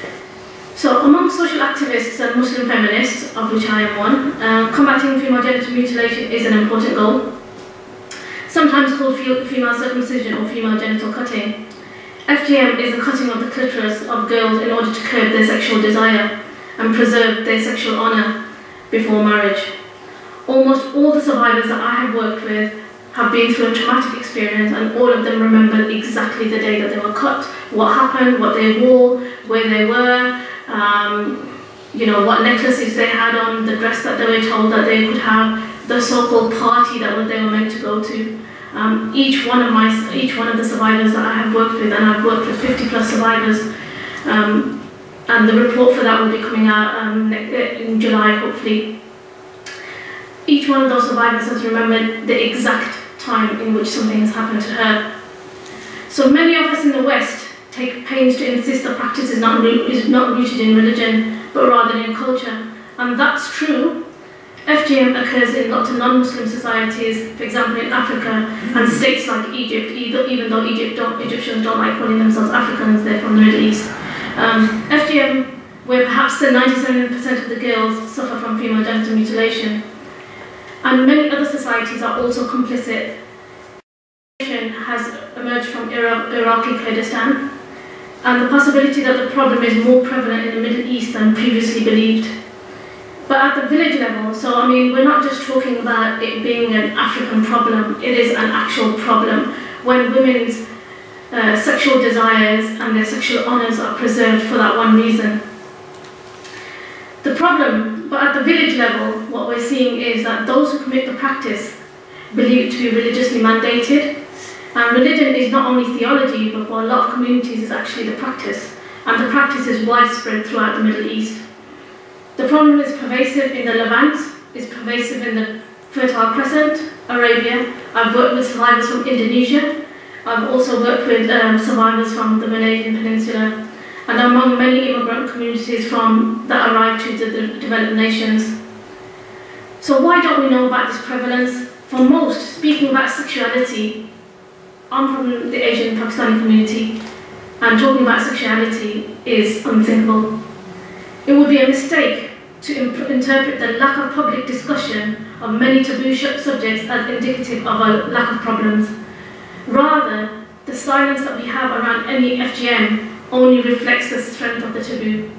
So among social activists and Muslim feminists, of which I am one, combating female genital mutilation is an important goal, sometimes called female circumcision or female genital cutting. FGM is the cutting of the clitoris of girls in order to curb their sexual desire and preserve their sexual honour before marriage. Almost all the survivors that I have worked with have been through a traumatic experience, and all of them remember exactly the day that they were cut, what happened, what they wore, where they were, you know, what necklaces they had on, the dress that they were told that they could have, the so-called party that they were meant to go to. Each one of the survivors that I have worked with, and I've worked with 50 plus survivors, and the report for that will be coming out in July, hopefully. Each one of those survivors has remembered the exact time in which something has happened to her. So many of us in the West take pains to insist the practice is not rooted in religion, but rather in culture. And that's true. FGM occurs in lots of non-Muslim societies, for example in Africa, and states like Egypt, even though Egyptians don't like calling themselves Africans, they're from the Middle East. FGM, where perhaps 97% of the girls suffer from female genital mutilation. And many other societies are also complicit. Has emerged from Iraqi Kurdistan, and the possibility that the problem is more prevalent in the Middle East than previously believed. But at the village level, so I mean, we're not just talking about it being an African problem, it is an actual problem when women's sexual desires and their sexual honours are preserved for that one reason. The problem, but at the village level, what we're seeing is that those who commit the practice believe it to be religiously mandated. And religion is not only theology, but for a lot of communities is actually the practice. And the practice is widespread throughout the Middle East. The problem is pervasive in the Levant, is pervasive in the Fertile Crescent, Arabia. I've worked with survivors from Indonesia. I've also worked with survivors from the Malaysian Peninsula, and among many immigrant communities that arrived to the developed nations. So why don't we know about this prevalence? For most, speaking about sexuality, I'm from the Asian Pakistani community, and talking about sexuality is unthinkable. It would be a mistake to interpret the lack of public discussion of many taboo subjects as indicative of a lack of problems. Rather, the silence that we have around any FGM only reflects the strength of the taboo.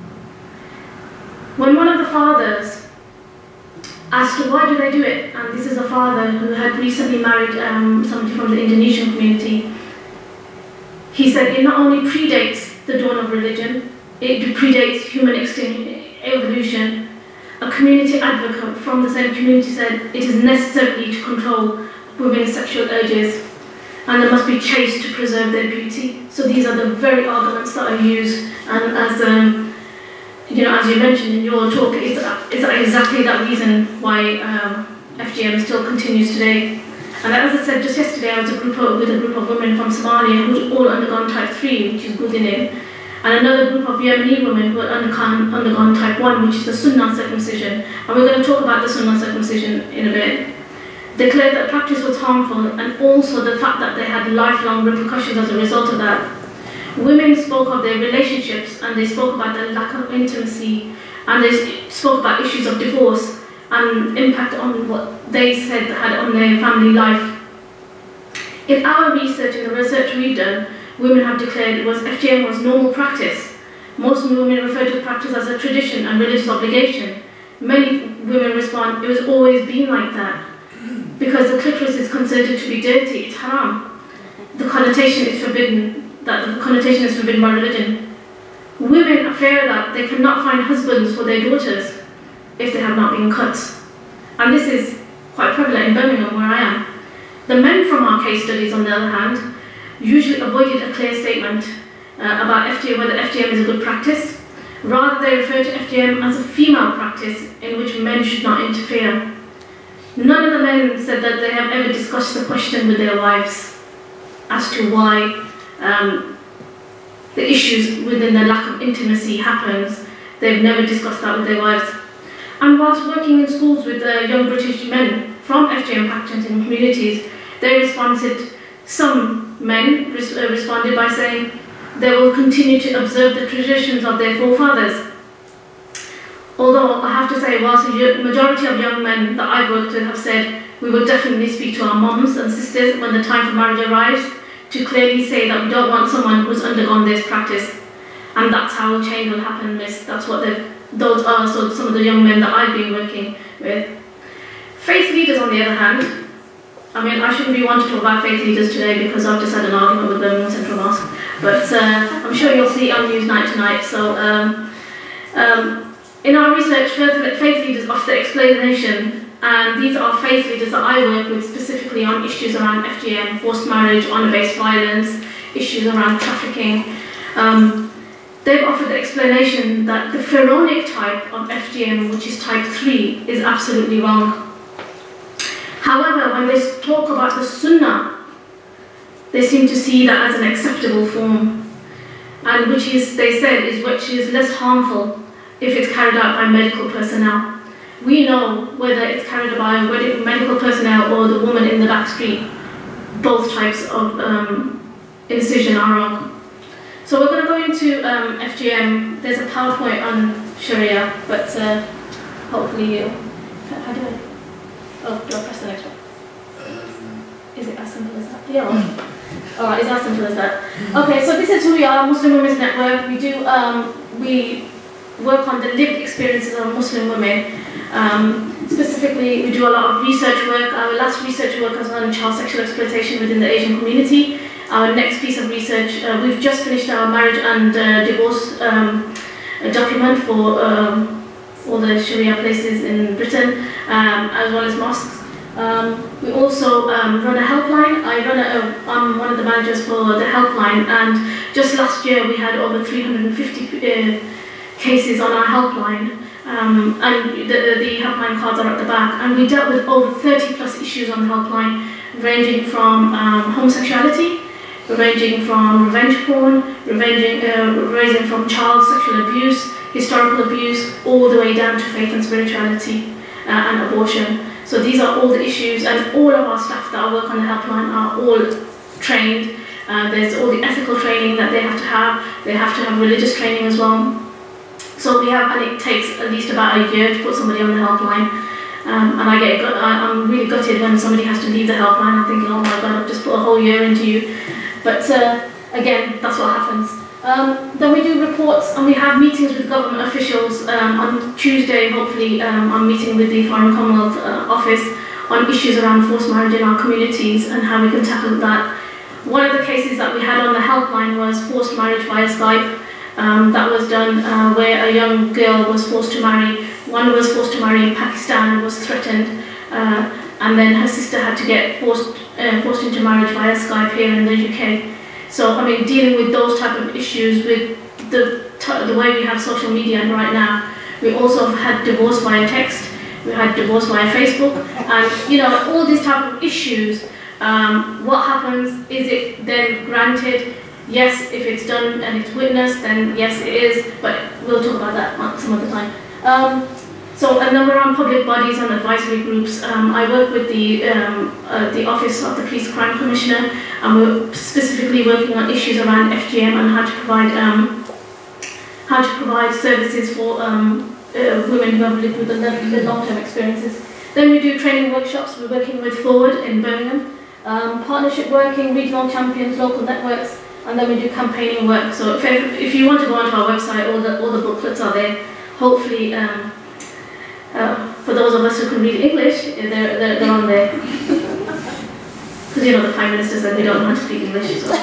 When one of the fathers asked why do they do it, and this is a father who had recently married somebody from the Indonesian community, he said it not only predates the dawn of religion, it predates human evolution. A community advocate from the same community said it is necessary to control women's sexual urges, and they must be chaste to preserve their beauty. So these are the very arguments that are used, and as you know, as you mentioned in your talk, it's exactly that reason why FGM still continues today. And as I said just yesterday, I was with a group of women from Somalia who had all undergone type 3, which is Gudinin, and another group of Yemeni women who had undergone type 1, which is the Sunnah circumcision. And we're going to talk about the Sunnah circumcision in a bit. Declared that practice was harmful, and also the fact that they had lifelong repercussions as a result of that. Women spoke of their relationships, and they spoke about the lack of intimacy, and they spoke about issues of divorce and impact on what they said had on their family life. In our research, in the research we've done, women have declared FGM was normal practice. Most women refer to practice as a tradition and religious obligation. Many women respond, it was always been like that, because the clitoris is considered to be dirty, it's haram. The connotation is forbidden. That the connotation is forbidden by religion. Women fear that they cannot find husbands for their daughters if they have not been cut. And this is quite prevalent in Birmingham, where I am. The men from our case studies, on the other hand, usually avoided a clear statement about FGM, whether FGM is a good practice. Rather, they refer to FGM as a female practice in which men should not interfere. None of the men said that they have ever discussed the question with their wives as to why the issues within the lack of intimacy happens. They've never discussed that with their wives. And whilst working in schools with young British men from FGM practicing communities, they responded, some men responded by saying, they will continue to observe the traditions of their forefathers. Although I have to say, whilst the majority of young men that I've worked with have said we will definitely speak to our moms and sisters when the time for marriage arrives to clearly say that we don't want someone who's undergone this practice. And that's how change will happen, miss. That's what those are so some of the young men that I've been working with. Faith leaders, on the other hand, I mean, I shouldn't be one to talk about faith leaders today because I've just had an argument with Birmingham Central Mosque, but I'm sure you'll see on News Night tonight. So, in our research, faith leaders offer the explanation, and these are faith leaders that I work with specifically on issues around FGM, forced marriage, honor-based violence, issues around trafficking. They've offered the explanation that the pharaonic type of FGM, which is type 3, is absolutely wrong. However, when they talk about the Sunnah, they seem to see that as an acceptable form, and which is, they said, which is less harmful if it's carried out by medical personnel. We know whether it's carried out by medical personnel or the woman in the back street, both types of incision are wrong. So we're going to go into FGM. There's a PowerPoint on Sharia, but hopefully you... How do I... Oh, do I press the next one? Is it as simple as that? Yeah. Alright, it's as simple as that. Okay, so this is who we are, Muslim Women's Network. We do, we work on the lived experiences of Muslim women. Specifically, we do a lot of research work. Our last research work was on child sexual exploitation within the Asian community. Our next piece of research, we've just finished our marriage and divorce document for all the Sharia places in Britain, as well as mosques. We also run a helpline. I'm one of the managers for the helpline, and just last year we had over 350 cases on our helpline, and the helpline cards are at the back, and we dealt with over 30 plus issues on the helpline, ranging from homosexuality, ranging from revenge porn, ranging from child sexual abuse, historical abuse, all the way down to faith and spirituality and abortion. So these are all the issues, and all of our staff that work on the helpline are all trained. There's all the ethical training that they have to have. They have to have religious training as well. So we have, and it takes at least about a year to put somebody on the helpline. And I'm really gutted when somebody has to leave the helpline. I'm thinking, oh my God, I've just put a whole year into you. But again, that's what happens. Then we do reports, and we have meetings with government officials. On Tuesday, hopefully, I'm meeting with the Foreign Commonwealth Office on issues around forced marriage in our communities and how we can tackle that. One of the cases that we had on the helpline was forced marriage via Skype. That was done where a young girl was forced to marry. One was forced to marry in Pakistan, was threatened, and then her sister had to get forced into marriage via Skype here in the UK. So, I mean, dealing with those type of issues with the way we have social media right now. We also have had divorce via text, we had divorce via Facebook, and, you know, all these type of issues. What happens, is it then granted? Yes, if it's done and it's witnessed, then yes, it is, but we'll talk about that some other time. And then we're on public bodies and advisory groups. I work with the Office of the Police Crime Commissioner, and we're specifically working on issues around FGM and how to provide services for women who have lived with the long-term experiences. Then we do training workshops. We're working with Forward in Birmingham, partnership working, regional champions, local networks, and then we do campaigning work. So if you want to go onto our website, all the booklets are there. Hopefully, for those of us who can read English, they're on there. Because, you know, the Prime Minister said they don't know how to speak English. So.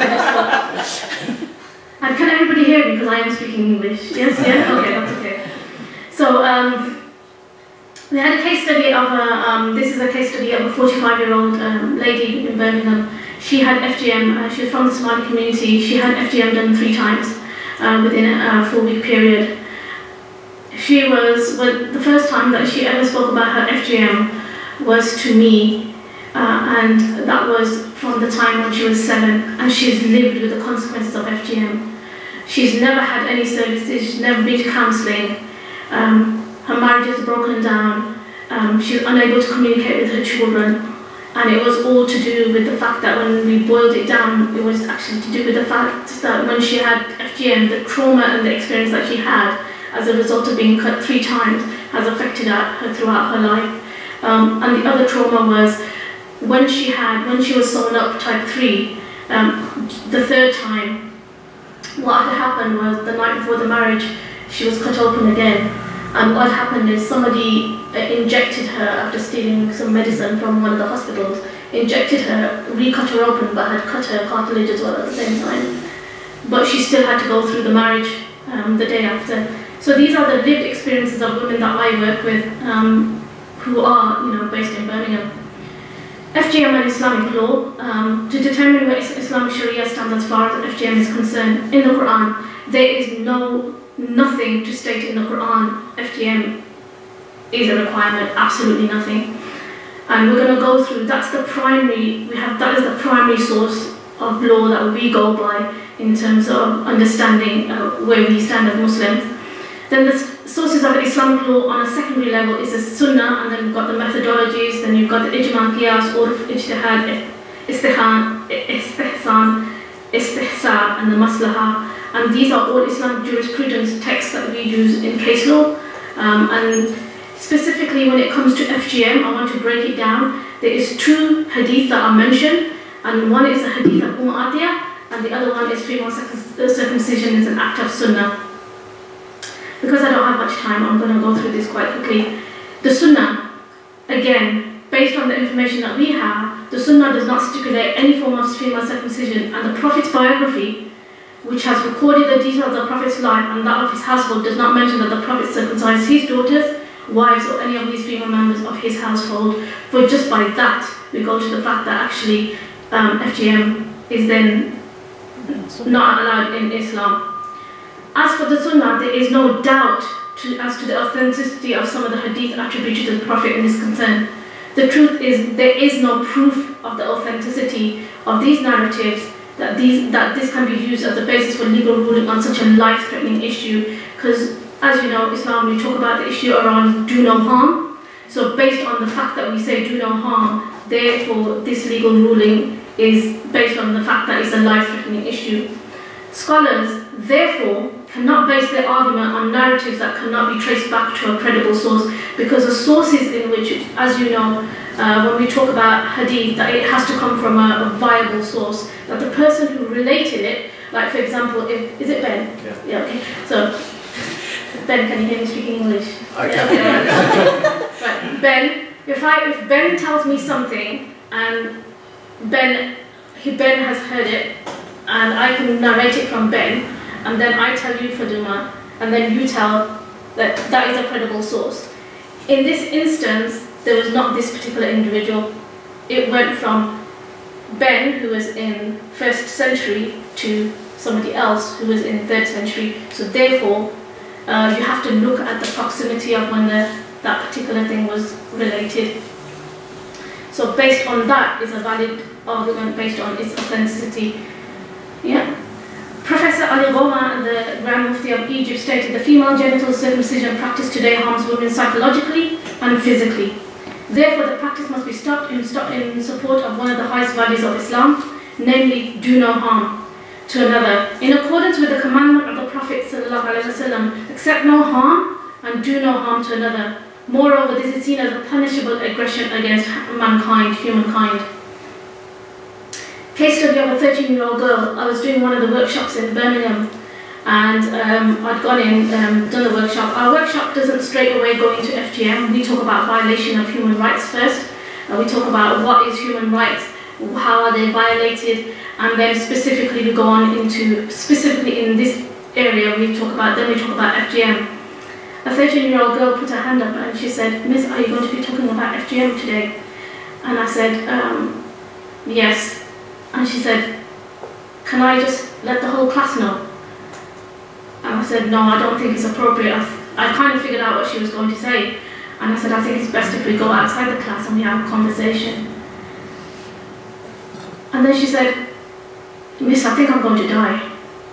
And can everybody hear me? Because I am speaking English. Yes, yeah? Okay, that's okay. So, we had a case study of this is a case study of a 45-year-old lady in Birmingham. She had FGM, she was from the Somali community. She had FGM done 3 times within a 4-week period. She was, the first time that she ever spoke about her FGM was to me, and that was from the time when she was 7, and she's lived with the consequences of FGM. She's never had any services, she's never been to counselling, her marriage is broken down, she's unable to communicate with her children, And it was all to do with the fact that when we boiled it down, it was actually to do with the fact that when she had FGM, the trauma and the experience that she had as a result of being cut 3 times has affected her throughout her life. And the other trauma was when she was sewn up type 3, the 3rd time, what had happened was the night before the marriage, she was cut open again. And what happened is somebody injected her after stealing some medicine from one of the hospitals, injected her, re-cut her open, but had cut her cartilage as well at the same time. But she still had to go through the marriage the day after. So these are the lived experiences of women that I work with who are, based in Birmingham. FGM and Islamic law, to determine where Islamic Sharia stands as far as FGM is concerned, in the Quran, there is nothing to state in the Quran FGM is a requirement, absolutely nothing. And we're going to go through, that is the primary source of law that we go by in terms of understanding where we stand as Muslims. Then the sources of Islamic law on a secondary level is the Sunnah, and then we've got the methodologies, then you've got the Ijma, Qiyas, Urf, Ijtihad, Istihsan, Istihsab, and the Maslahah. And these are all Islamic jurisprudence texts that we use in case law. And specifically when it comes to FGM, I want to break it down. There is 2 hadith that are mentioned, and one is the hadith of Atiyah, and the other one is female circumcision is an act of Sunnah. Because I don't have much time, I'm going to go through this quite quickly. The Sunnah, again, based on the information that we have, the Sunnah does not stipulate any form of female circumcision, and the Prophet's biography, which has recorded the details of the Prophet's life and that of his household, does not mention that the Prophet circumcised his daughters, wives, or any of these female members of his household. For just by that, we go to the fact that actually FGM is then not allowed in Islam. As for the Sunnah, there is no doubt as to the authenticity of some of the hadith attributed to the Prophet in this concern. The truth is, there is no proof of the authenticity of these narratives that this can be used as a basis for legal ruling on such a life-threatening issue. Because, as you know, Islam, we talk about the issue around do no harm. So based on the fact that we say do no harm, therefore this legal ruling is based on the fact that it's a life-threatening issue. Scholars, therefore, cannot base their argument on narratives that cannot be traced back to a credible source, because the sources in which, as you know, when we talk about hadith, that it has to come from a viable source, that the person who related it, like for example, is it Ben? Yeah, okay. So, Ben, can you hear me speaking English? Okay. Right, Ben, if Ben tells me something, and Ben has heard it, and I can narrate it from Ben, and then I tell you, Faduma, and then you tell that that is a credible source. In this instance, there was not this particular individual. It went from Ben, who was in 1st century, to somebody else who was in 3rd century. So therefore, you have to look at the proximity of when that particular thing was related. So based on that is a valid argument based on its authenticity. Yeah. Professor Ali Goma, the Grand Mufti of Egypt, stated the female genital circumcision practice today harms women psychologically and physically. Therefore, the practice must be stopped in support of one of the highest values of Islam, namely, do no harm to another. In accordance with the commandment of the Prophet ﷺ, accept no harm and do no harm to another. Moreover, this is seen as a punishable aggression against mankind, humankind. Case study of a 13-year-old girl. I was doing one of the workshops in Birmingham, and I'd gone in, done the workshop. Our workshop doesn't straight away go into FGM. We talk about violation of human rights first. We talk about what is human rights, how are they violated, and then specifically we go on into, specifically in this area, we talk about FGM. A 13-year-old girl put her hand up and she said, "Miss, are you going to be talking about FGM today?" And I said, yes. And she said, "Can I just let the whole class know?" And I said, "No, I don't think it's appropriate." I kind of figured out what she was going to say. And I said, "I think it's best if we go outside the class and we have a conversation." And then she said, "Miss, I think I'm going to die."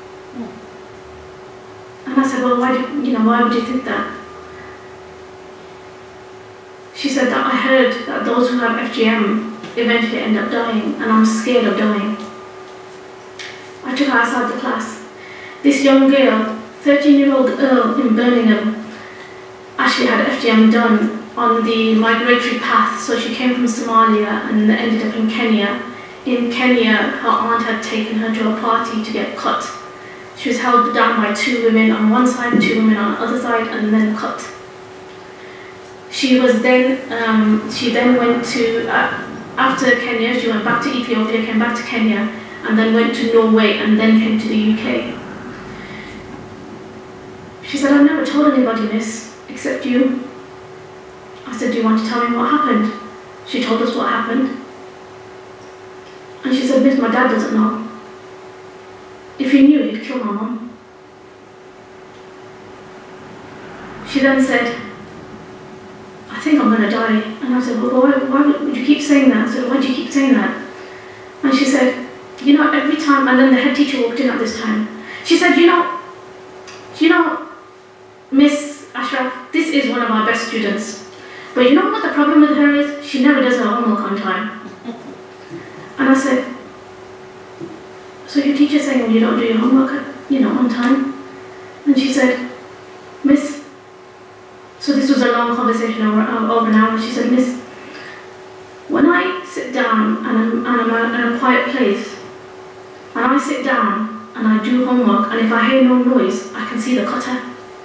And I said, "Well, why would you think that?" She said that I heard that those who have FGM eventually end up dying, and I'm scared of dying. I took her outside the class. This young girl, 13-year-old girl in Birmingham, actually had FGM done on the migratory path. So she came from Somalia and ended up in Kenya. In Kenya, her aunt had taken her to a party to get cut. She was held down by 2 women on one side, 2 women on the other side, and then cut. She then went to, after Kenya, she went back to Ethiopia, came back to Kenya, and then went to Norway, and then came to the UK. She said, "I've never told anybody, miss, except you." I said, "Do you want to tell me what happened?" She told us what happened. And she said, "Miss, my dad doesn't know. If he knew, he'd kill my mum." She then said, "I think I'm going to die." And I said, "Well, why would you keep saying that?" I said, "Why do you keep saying that?" And she said, "You know, every time," and then the head teacher walked in at this time. She said, you know, Miss Ashraf, this is one of our best students. But you know what the problem with her is? She never does her homework on time." And I said, "So your teacher's saying you don't do your homework, on time?" And she said, "Miss," so this was a long conversation over an hour. She said, "Miss, when I sit down and I'm in a quiet place, and I sit down and I do homework, and if I hear no noise, I can see the cutter."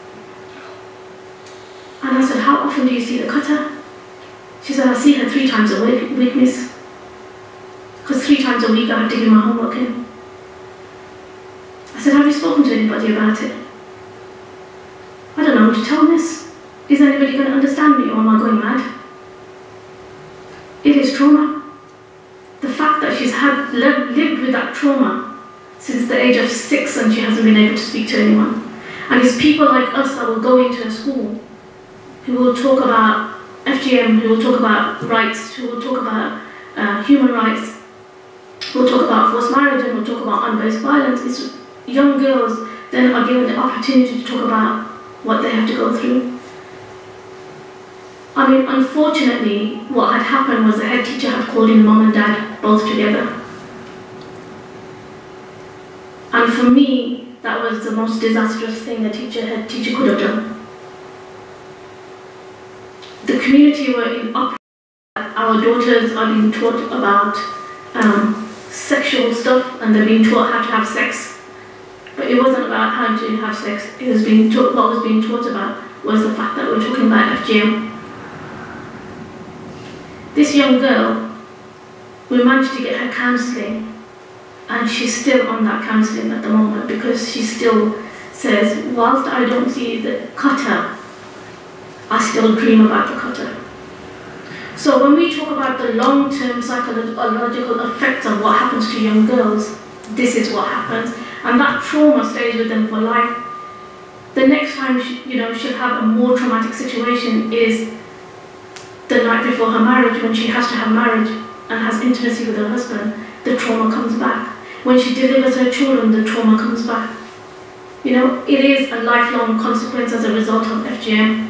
And I said, "How often do you see the cutter?" She said, "I see her 3 times a week, miss. Because 3 times a week I have to give my homework in." I said, "Have you spoken to anybody about it?" "I don't know what to tell, miss. Is anybody going to understand me, or am I going mad?" It is trauma. The fact that she's lived with that trauma since the age of 6 and she hasn't been able to speak to anyone. And it's people like us that will go into a school who will talk about FGM, who will talk about rights, who will talk about human rights, who will talk about forced marriage, and will talk about unbased violence. It's young girls then are given the opportunity to talk about what they have to go through. I mean, unfortunately, what had happened was the head teacher had called in mom and dad both together. And for me, that was the most disastrous thing a head teacher could have done. The community were in uproar. Our daughters are being taught about sexual stuff, and they're being taught how to have sex. But it wasn't about how to have sex. It was being taught, what was being taught about was the fact that we're talking about FGM. This young girl, we managed to get her counselling, and she's still on that counselling at the moment, because she still says, whilst I don't see the cutter, I still dream about the cutter. So when we talk about the long-term psychological effects of what happens to young girls, this is what happens, and that trauma stays with them for life. The next time she'll have a more traumatic situation is the night before her marriage, when she has to have marriage and has intimacy with her husband. The trauma comes back. When she delivers her children, the trauma comes back. It is a lifelong consequence as a result of FGM.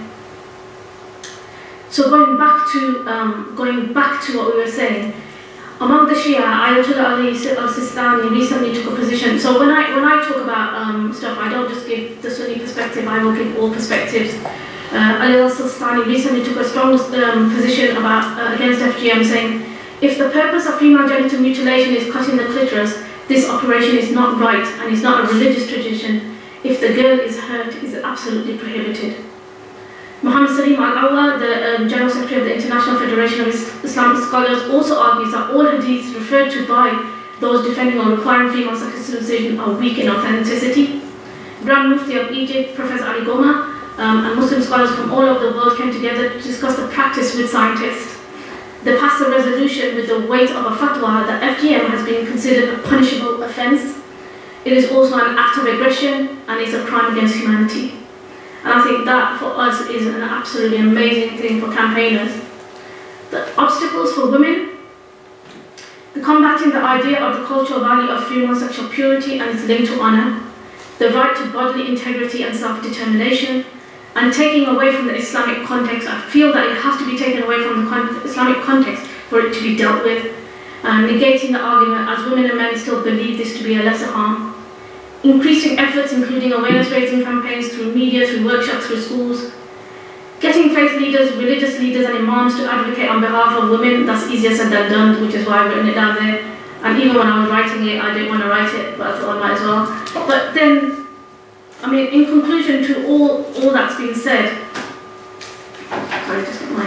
So going back to what we were saying, among the Shia, Ayatollah Ali al-Sistani recently took a position. So when I talk about stuff, I don't just give the Sunni perspective, I will give all perspectives. Ali al-Sistani recently took a strong position against FGM, saying, if the purpose of female genital mutilation is cutting the clitoris, this operation is not right and is not a religious tradition. If the girl is hurt, it is absolutely prohibited. Muhammad Salim Al-Awwa, the General Secretary of the International Federation of Islamic Scholars, also argues that all hadiths referred to by those defending or requiring female circumcision are weak in authenticity. Grand Mufti of Egypt, Professor Ali Goma, and Muslim scholars from all over the world came together to discuss the practice with scientists. They passed a resolution with the weight of a fatwa that FGM has been considered a punishable offence. It is also an act of aggression and is a crime against humanity. And I think that for us is an absolutely amazing thing for campaigners. The obstacles for women, the combating the idea of the cultural value of female sexual purity and its link to honour, the right to bodily integrity and self-determination, and taking away from the Islamic context. I feel that it has to be taken away from the Islamic context for it to be dealt with, negating the argument as women and men still believe this to be a lesser harm. Increasing efforts including awareness raising campaigns through media, through workshops, through schools. Getting faith leaders, religious leaders and imams to advocate on behalf of women, that's easier said than done, which is why I've written it down there. And even when I was writing it, I didn't want to write it, but I thought I might as well. But then, I mean, in conclusion to all that's been said, sorry, just get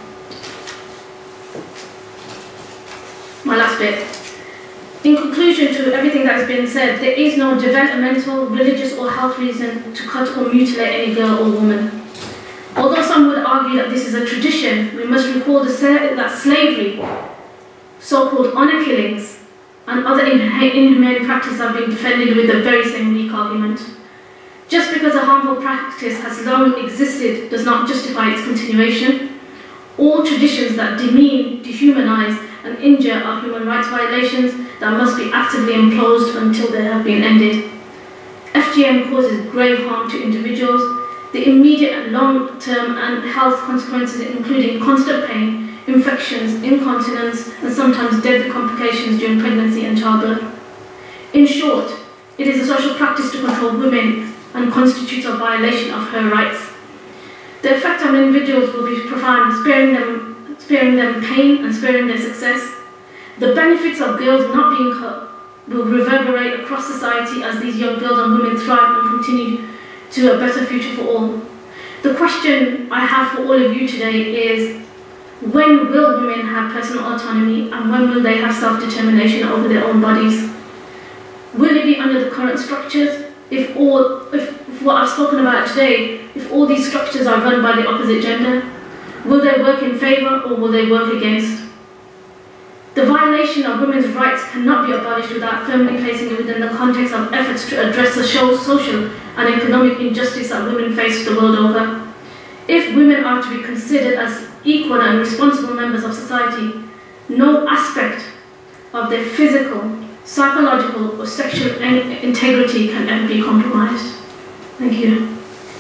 my last bit. In conclusion to everything that has been said, there is no developmental, religious or health reason to cut or mutilate any girl or woman. Although some would argue that this is a tradition, we must recall that slavery, so-called honour killings, and other inhumane practices have been defended with the very same weak argument. Just because a harmful practice has long existed does not justify its continuation. All traditions that demean, dehumanise and injure are human rights violations that must be actively imposed until they have been ended. FGM causes grave harm to individuals. The immediate and long-term and health consequences including constant pain, infections, incontinence, and sometimes deadly complications during pregnancy and childbirth. In short, it is a social practice to control women and constitutes a violation of her rights. The effect on individuals will be profound, sparing them pain and sparing their success. The benefits of girls not being cut will reverberate across society as these young girls and women thrive and continue to a better future for all. The question I have for all of you today is, when will women have personal autonomy and when will they have self-determination over their own bodies? Will it be under the current structures? If what I've spoken about today, if all these structures are run by the opposite gender, will they work in favour or will they work against? The violation of women's rights cannot be abolished without firmly placing it within the context of efforts to address the social and economic injustice that women face the world over. If women are to be considered as equal and responsible members of society, no aspect of their physical, psychological or sexual integrity can ever be compromised. Thank you.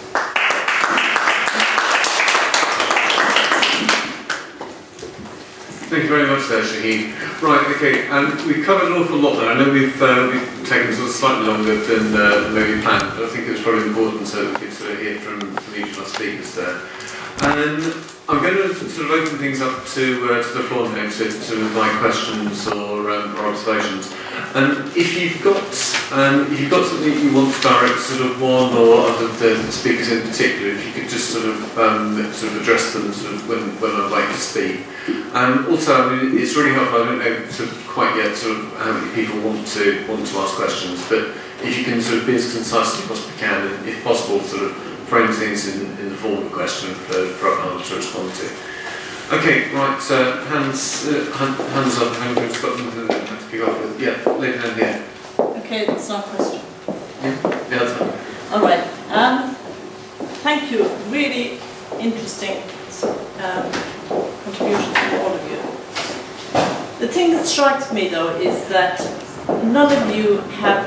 Thank you very much there, Shaheen. Right, okay, we've covered an awful lot there. I know we've taken sort of slightly longer than maybe planned, but I think it was probably important so that we could sort of hear from each of our speakers there. I'm going to sort of open things up to the floor now to invite questions or observations. If you've got something you want to direct sort of one or other of the speakers in particular, if you could just sort of address them sort of when I'd like to speak. Also, I mean, it's really helpful. I don't know quite yet sort of how many people want to ask questions, but if you can sort of be as concise as you possibly can, and if possible, sort of frame things in the form of a question for others to respond to. Okay, right, hands up. Who's got them to kick off with? Yeah, lady down here. Okay, that's not a question. Yeah, that's fine. All right. Thank you. Really interesting contributions from all of you. The thing that strikes me, though, is that none of you have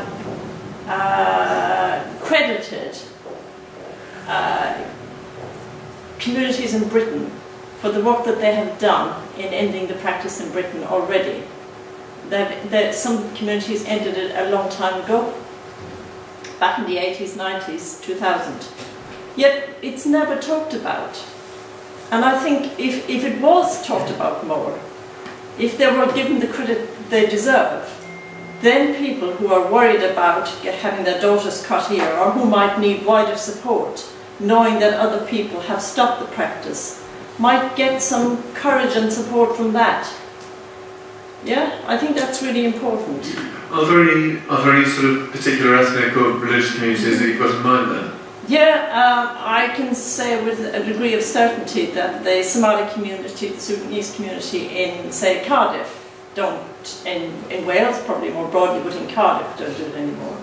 credited communities in Britain for the work that they have done in ending the practice in Britain already. Some communities ended it a long time ago, back in the 80s, 90s, 2000. Yet it's never talked about. And I think if it was talked about more, if they were given the credit they deserve, then people who are worried about having their daughters cut here or who might need wider support, knowing that other people have stopped the practice, might get some courage and support from that. Yeah, I think that's really important. Are there any sort of particular ethnic or religious communities that you've got in mind then? Yeah, I can say with a degree of certainty that the Somali community, the Sudanese community in, say, Cardiff, don't, in Wales probably more broadly, but in Cardiff don't do it anymore.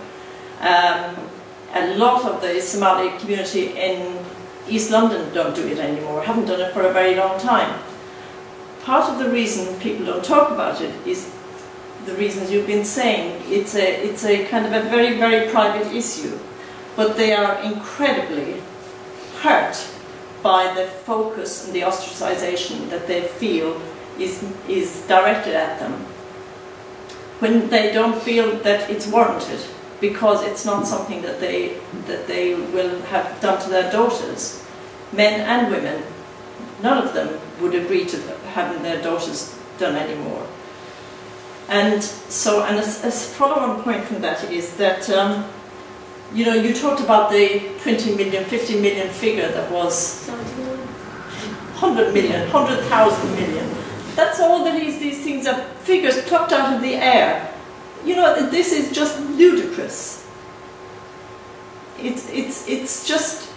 A lot of the Somali community in East London don't do it anymore, haven't done it for a very long time. Part of the reason people don't talk about it is the reasons you've been saying. It's a kind of a very, very private issue, but they are incredibly hurt by the focus and the ostracization that they feel is directed at them, when they don't feel that it's warranted, because it's not something that they will have done to their daughters, men and women, none of them would agree to having their daughters done anymore. And so, and a follow-on point from that is that, you know, you talked about the 20 million, 50 million figure that was 100 million, 100,000 million. That's all that is. These things are figures plucked out of the air. You know, this is just ludicrous. It's just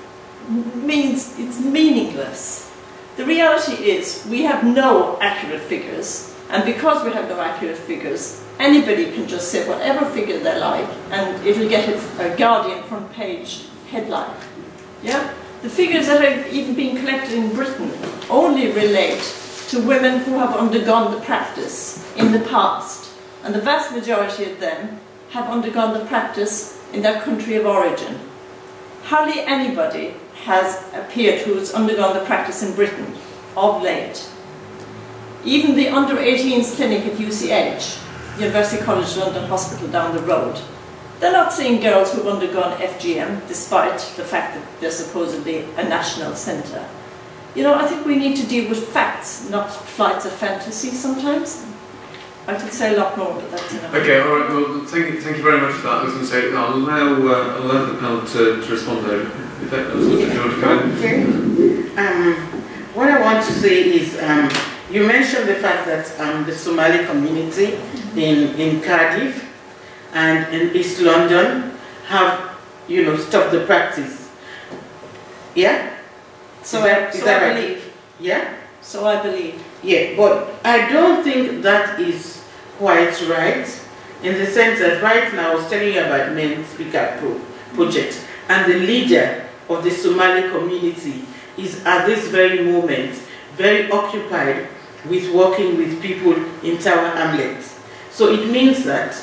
it's meaningless. The reality is we have no accurate figures, and because we have no accurate figures, anybody can just say whatever figure they like, and it'll get a Guardian front page headline. Yeah, the figures that are even being collected in Britain only relate to women who have undergone the practice in the past, and the vast majority of them have undergone the practice in their country of origin. Hardly anybody has appeared who has undergone the practice in Britain of late. Even the under-18s clinic at UCH, University College London Hospital down the road, they're not seeing girls who've undergone FGM, despite the fact that they're supposedly a national centre. You know, I think we need to deal with facts, not flights of fantasy sometimes. I could say a lot more, but that's enough. Okay, all right. Well, thank you very much for that. I was going to say I'll allow the panel to respond though. If that was you want to go in. Okay. What I want to say is, you mentioned the fact that the Somali community in Cardiff and in East London have, you know, stopped the practice. Yeah. So I believe. Yeah. So I believe. Yeah, but I don't think that is quite right, in the sense that right now I was telling you about Men Speak Up project, and the leader of the Somali community is at this very moment very occupied with working with people in Tower Hamlets. So it means that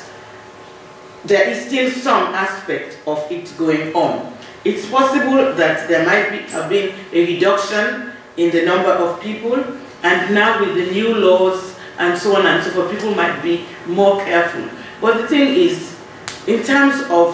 there is still some aspect of it going on. It's possible that there might have been a reduction in the number of people, and now with the new laws and so on and so forth, people might be more careful. But the thing is, in terms of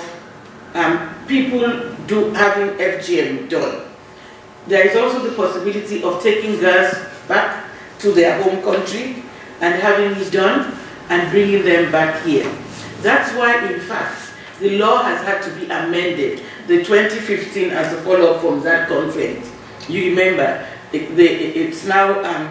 people having FGM done, there is also the possibility of taking girls back to their home country and having it done and bringing them back here. That's why, in fact, the law has had to be amended, the 2015 as a follow-up from that conference. You remember, it's now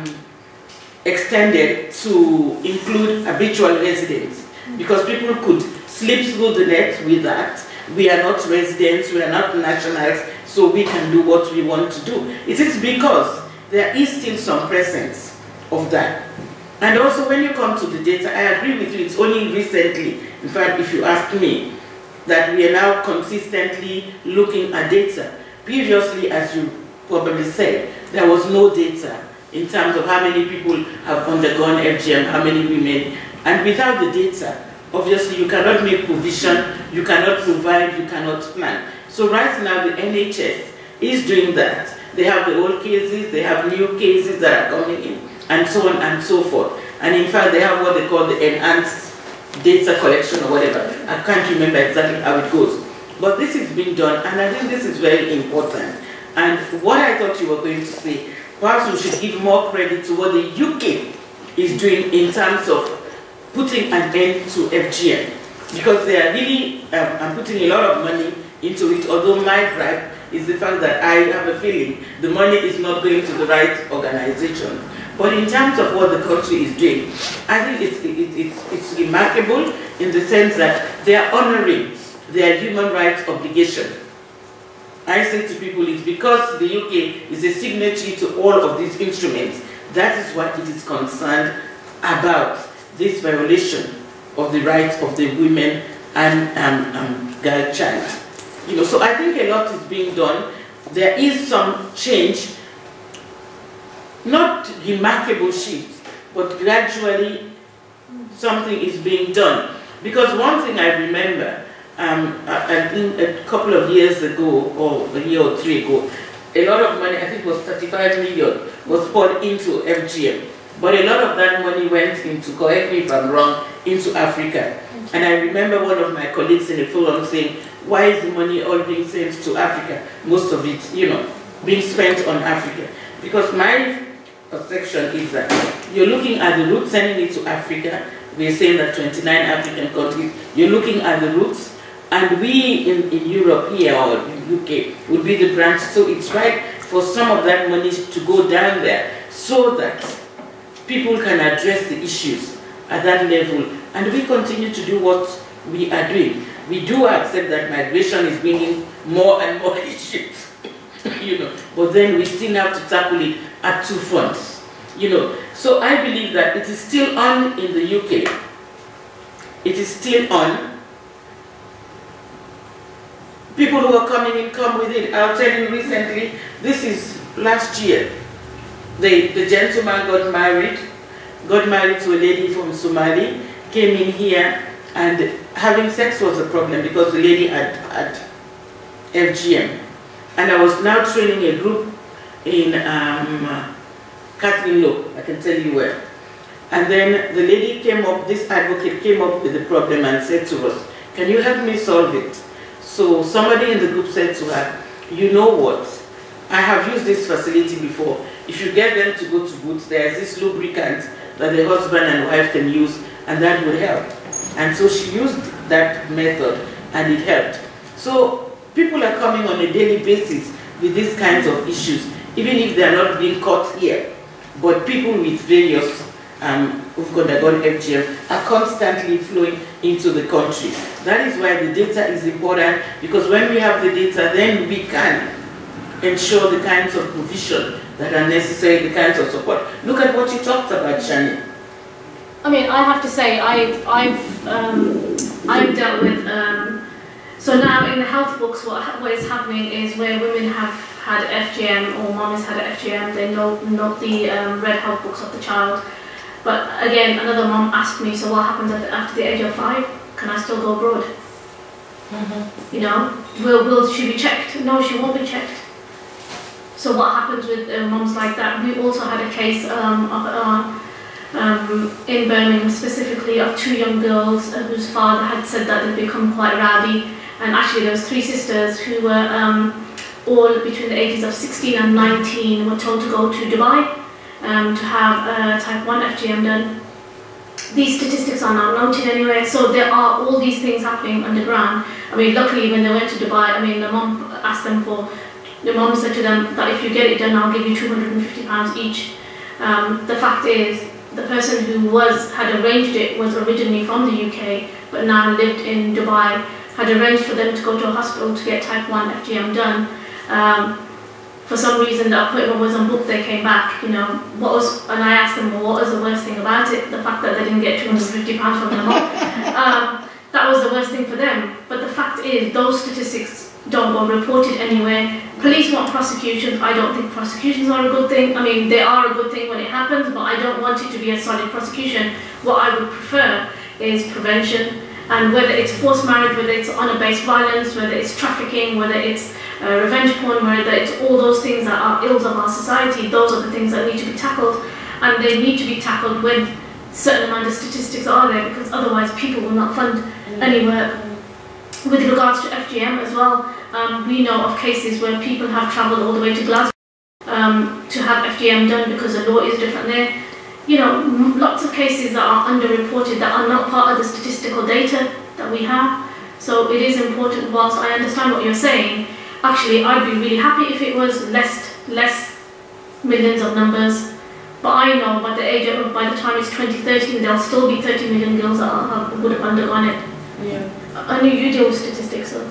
extended to include habitual residents, because people could slip through the net with that. We are not residents, we are not nationals, so we can do what we want to do. It is because there is still some presence of that. And also when you come to the data, I agree with you, it's only recently, in fact, if you ask me, that we are now consistently looking at data. Previously, as you probably said, there was no data in terms of how many people have undergone FGM, how many women, and without the data, obviously you cannot make provision, you cannot provide, you cannot plan. So right now the NHS is doing that. They have the old cases, they have new cases that are coming in, and so on and so forth. And in fact they have what they call the enhanced data collection or whatever. I can't remember exactly how it goes. But this is being done, and I think this is very important. And what I thought you were going to say, perhaps we should give more credit to what the UK is doing in terms of putting an end to FGM. Because they are really putting a lot of money into it, although my gripe is the fact that I have a feeling the money is not going to the right organization. But in terms of what the country is doing, I think it's remarkable in the sense that they are honoring their human rights obligation. I say to people, it's because the UK is a signatory to all of these instruments. That is what it is concerned about, this violation of the rights of the women and girl child. You know, so I think a lot is being done. There is some change, not remarkable shifts, but gradually something is being done. Because one thing I remember, I think a couple of years ago, or a year or 3 ago, a lot of money, I think it was 35 million, was poured into FGM. But a lot of that money went into, correct me if I'm wrong, into Africa. And I remember one of my colleagues in the forum saying, why is the money all being sent to Africa? Most of it, you know, being spent on Africa. Because my perception is that you're looking at the roots, sending it to Africa. We're saying that 29 African countries, you're looking at the roots, and we in Europe here or in UK would be the branch. So it's right for some of that money to go down there so that people can address the issues at that level. And we continue to do what we are doing. We do accept that migration is bringing more and more issues, you know, but then we still have to tackle it at two fronts, you know. So I believe that it is still on in the UK. It is still on. People who are coming in come with it. I'll tell you recently, this is last year, the gentleman got married to a lady from Somali, came in here, and having sex was a problem because the lady had FGM. And I was now training a group in Kathleen Low, I can tell you where. And then the lady came up, this advocate came up with the problem and said to us, can you help me solve it? So somebody in the group said to her, you know what, I have used this facility before. If you get them to go to Boots, there's this lubricant that the husband and wife can use, and that would help. And so she used that method, and it helped. So people are coming on a daily basis with these kinds of issues, even if they are not being caught here. But people with various who've undergone FGM are constantly flowing into the country. That is why the data is important, because when we have the data, then we can ensure the kinds of provision that are necessary, the kinds of support. Look at what you talked about, Shani. I mean, I have to say, I've dealt with, so now in the health books, what is happening is where women have had FGM or mom has had FGM, they note the red health books of the child. But again, another mom asked me, so what happens after the age of 5? Can I still go abroad? You know, will she be checked? No, she won't be checked. So what happens with moms like that? We also had a case in Birmingham specifically of 2 young girls whose father had said that they'd become quite rowdy, and actually there was 3 sisters who were all between the ages of 16 and 19 were told to go to Dubai to have type 1 FGM done. These statistics are not noted anywhere, so there are all these things happening underground. I mean, luckily when they went to Dubai, I mean, the mom asked them for, the mom said to them that if you get it done, I'll give you £250 each. The fact is, the person who had arranged it was originally from the UK, but now lived in Dubai, had arranged for them to go to a hospital to get type 1 FGM done. For some reason, the appointment wasn't booked, they came back, you know, and I asked them, well, what was the worst thing about it? The fact that they didn't get £250 from their mom. That was the worst thing for them. But the fact is, those statistics don't go reported anywhere. Police want prosecutions. I don't think prosecutions are a good thing. I mean, they are a good thing when it happens, but I don't want it to be a solid prosecution. What I would prefer is prevention. And whether it's forced marriage, whether it's honor-based violence, whether it's trafficking, whether it's revenge porn, whether it's all those things that are ills of our society, those are the things that need to be tackled. And they need to be tackled when certain amount of statistics are there, because otherwise people will not fund any work. With regards to FGM as well, we know of cases where people have travelled all the way to Glasgow to have FGM done because the law is different there. You know, lots of cases that are underreported, that are not part of the statistical data that we have. So it is important, whilst I understand what you're saying, actually I'd be really happy if it was less millions of numbers. But I know by the time it's 2013, there'll still be 30 million girls that would have undergone it. Yeah. I know you deal with statistics, so.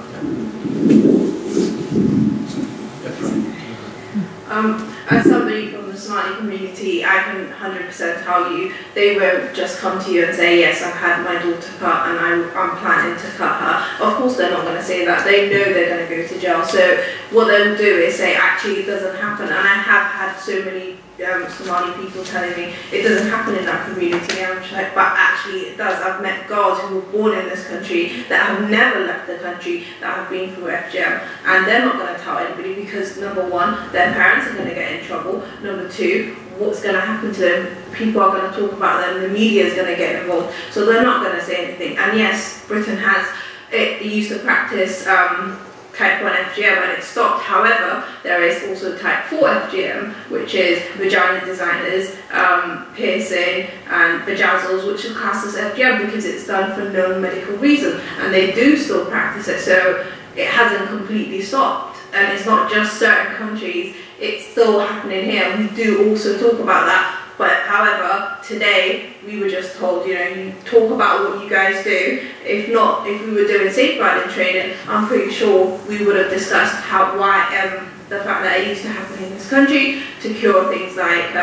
As somebody from the Somali community, I can 100% tell you, they won't just come to you and say, yes, I've had my daughter cut and I'm planning to cut her. Of course they're not going to say that. They know they're going to go to jail. So what they'll do is say, actually it doesn't happen. And I have had so many Somali people telling me it doesn't happen in our community, and I'm just like, but actually it does. I've met girls who were born in this country that have never left the country, that have been through FGM, and they're not going to tell anybody because number 1, their parents are going to get in trouble. Number 2, what's going to happen to them. People are going to talk about them, the media is going to get involved, so they're not going to say anything. And yes, Britain has, it used to practice type 1 FGM and it stopped. However, there is also type 4 FGM, which is vagina designers, piercing and vajazzles, which are classed as FGM because it's done for no medical reason, and they do still practice it, so it hasn't completely stopped. And it's not just certain countries, it's still happening here. We do also talk about that. But however, today we were just told, you know, you talk about what you guys do. If not, if we were doing safeguarding training, I'm pretty sure we would have discussed the fact that it used to happen in this country to cure things like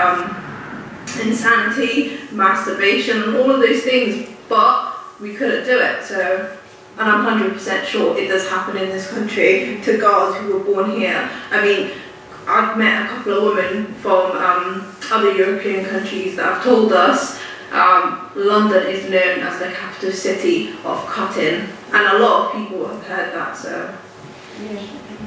insanity, masturbation, all of those things. But we couldn't do it. So, and I'm 100% sure it does happen in this country to girls who were born here. I mean, I've met a couple of women from other European countries that have told us London is known as the capital city of cutting, and a lot of people have heard that. So, yeah.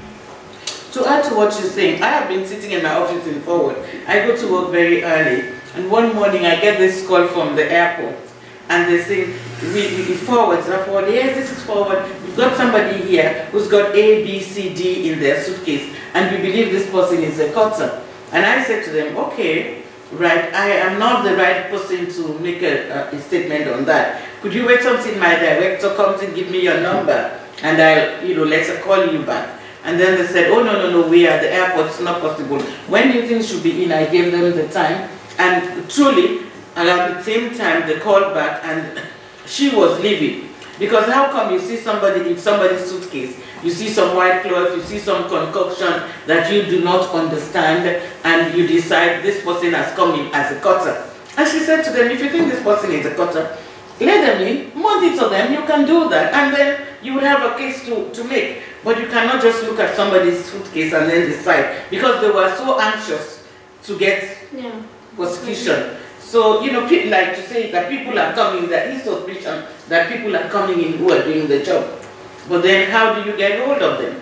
To add to what you're saying, I have been sitting in my office in Forward. I go to work very early, and one morning I get this call from the airport, and they say, we Forward, yes, this is Forward. We've got somebody here who's got A, B, C, D in their suitcase, and we believe this person is a cutter. And I said to them, okay, right, I am not the right person to make a statement on that. Could you wait until my director comes and give me your number, and I'll, let's call you back. And then they said, oh, no, we are at the airport, it's not possible. When do you think should be in? I gave them the time, and truly, around the same time, they called back, and she was leaving. Because how come you see somebody in somebody's suitcase, you see some white cloth, you see some concoction that you do not understand, and you decide this person has come in as a cutter. And she said to them, if you think this person is a cutter, let them in, monitor them, you can do that, and then you will have a case to make. But you cannot just look at somebody's suitcase and then decide, because they were so anxious to get prosecution. So, people like to say that people are coming, there is suspicion that people are coming in who are doing the job. But then how do you get hold of them?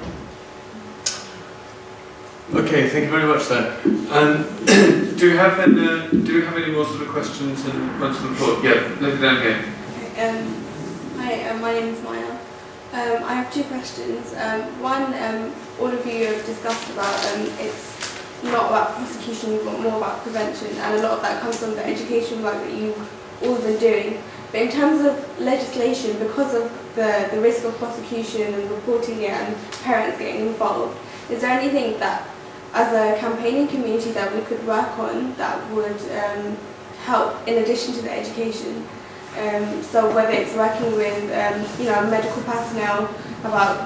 Okay, thank you very much then. Do we have any more sort of questions and runs to the floor? Yeah, look down here. Hi, my name is Maya. I have two questions. One, all of you have discussed about it's not about prosecution but more about prevention, and a lot of that comes from the education work that you've all been doing. But in terms of legislation, because of the risk of prosecution and reporting it and parents getting involved, is there anything that as a campaigning community that we could work on that would help in addition to the education? So whether it's working with medical personnel about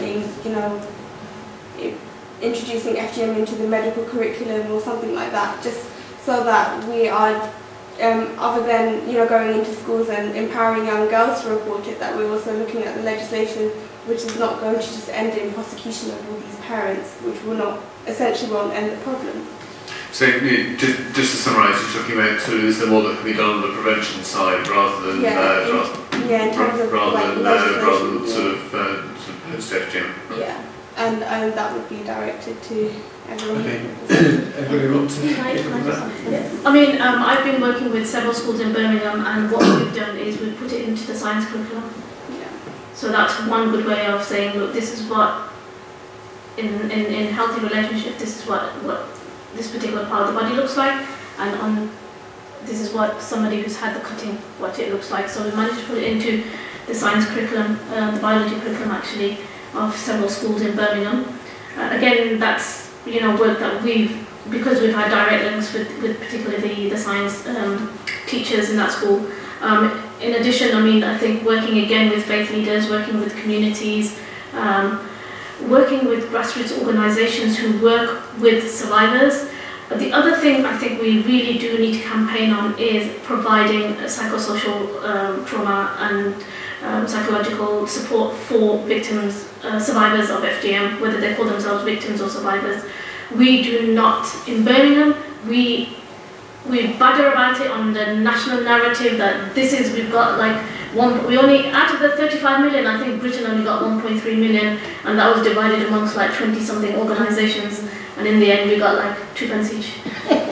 introducing FGM into the medical curriculum or something like that, just so that we are, other than going into schools and empowering young girls to report it, that we're also looking at the legislation which is not going to just end in prosecution of all these parents, which will not, essentially won't end the problem. So just to summarise, you're talking about is there more that can be done on the prevention side rather than in terms of rather than sort of post FGM. Yeah. And that would be directed to everyone. Okay. Everybody want to I mean, I've been working with several schools in Birmingham, and what we've done is we've put it into the science curriculum. Yeah. So that's one good way of saying, look, this is what, in healthy relationships, this is what this particular part of the body looks like, and this is what somebody who's had the cutting, what it looks like. So we managed to put it into the science curriculum, the biology curriculum actually, of several schools in Birmingham. Again, that's work that because we've had direct links with particularly the science teachers in that school. In addition, I think working again with faith leaders, working with communities, working with grassroots organisations who work with survivors. But the other thing I think we really do need to campaign on is providing psychosocial trauma and psychological support for victims, survivors of FGM, whether they call themselves victims or survivors. We do not, in Birmingham, we badger about it on the national narrative that we've got like we only, out of the 35 million, I think Britain only got 1.3 million, and that was divided amongst like 20 something organisations, and in the end we got like 2 pence each.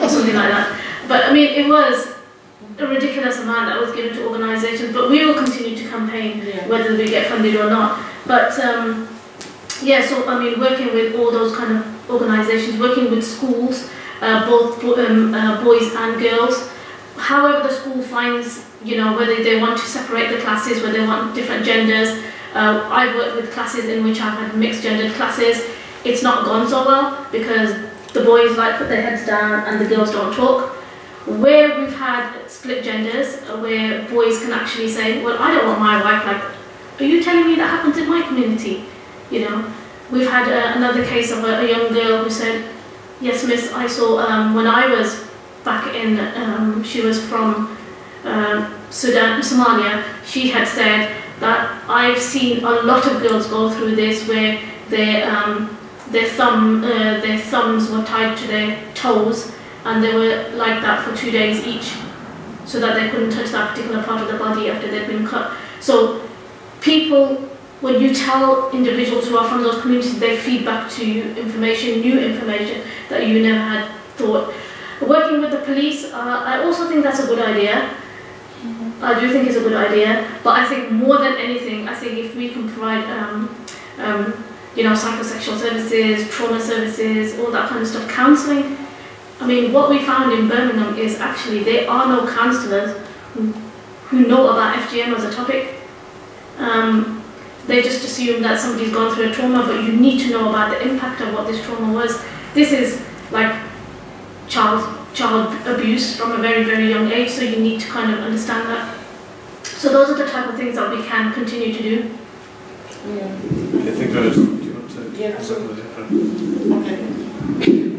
or something like that. But I mean, it was a ridiculous amount that was given to organisations, but we will continue to campaign whether we get funded or not. But yeah, so I mean, working with all those kind of organisations, working with schools, both boys and girls. However the school finds, you know, whether they want to separate the classes, whether they want different genders. I've worked with classes in which I've had mixed gendered classes. It's not gone so well because the boys like put their heads down and the girls don't talk. Where we've had split genders, where boys can actually say, well, I don't want my wife like that. Are you telling me that happens in my community? You know, we've had another case of a young girl who said, yes, miss, I saw when I was back in, she was from Sudan, Somalia, she had said that I've seen a lot of girls go through this where their thumbs were tied to their toes and they were like that for 2 days each so that they couldn't touch that particular part of the body after they'd been cut. So people, when you tell individuals who are from those communities, they feed back to you information, new information that you never had thought. Working with the police, I also think that's a good idea. I do think it's a good idea, but I think more than anything, I think if we can provide, you know, psychosexual services, trauma services, all that kind of stuff, counselling. I mean, what we found in Birmingham is actually there are no counsellors who know about FGM as a topic. They just assume that somebody's gone through a trauma, but you need to know about the impact of what this trauma was. This is like child abuse from a very, very young age, so you need to kind of understand that. So those are the type of things that we can continue to do. Yeah. I think do you want to yeah, something different? Okay.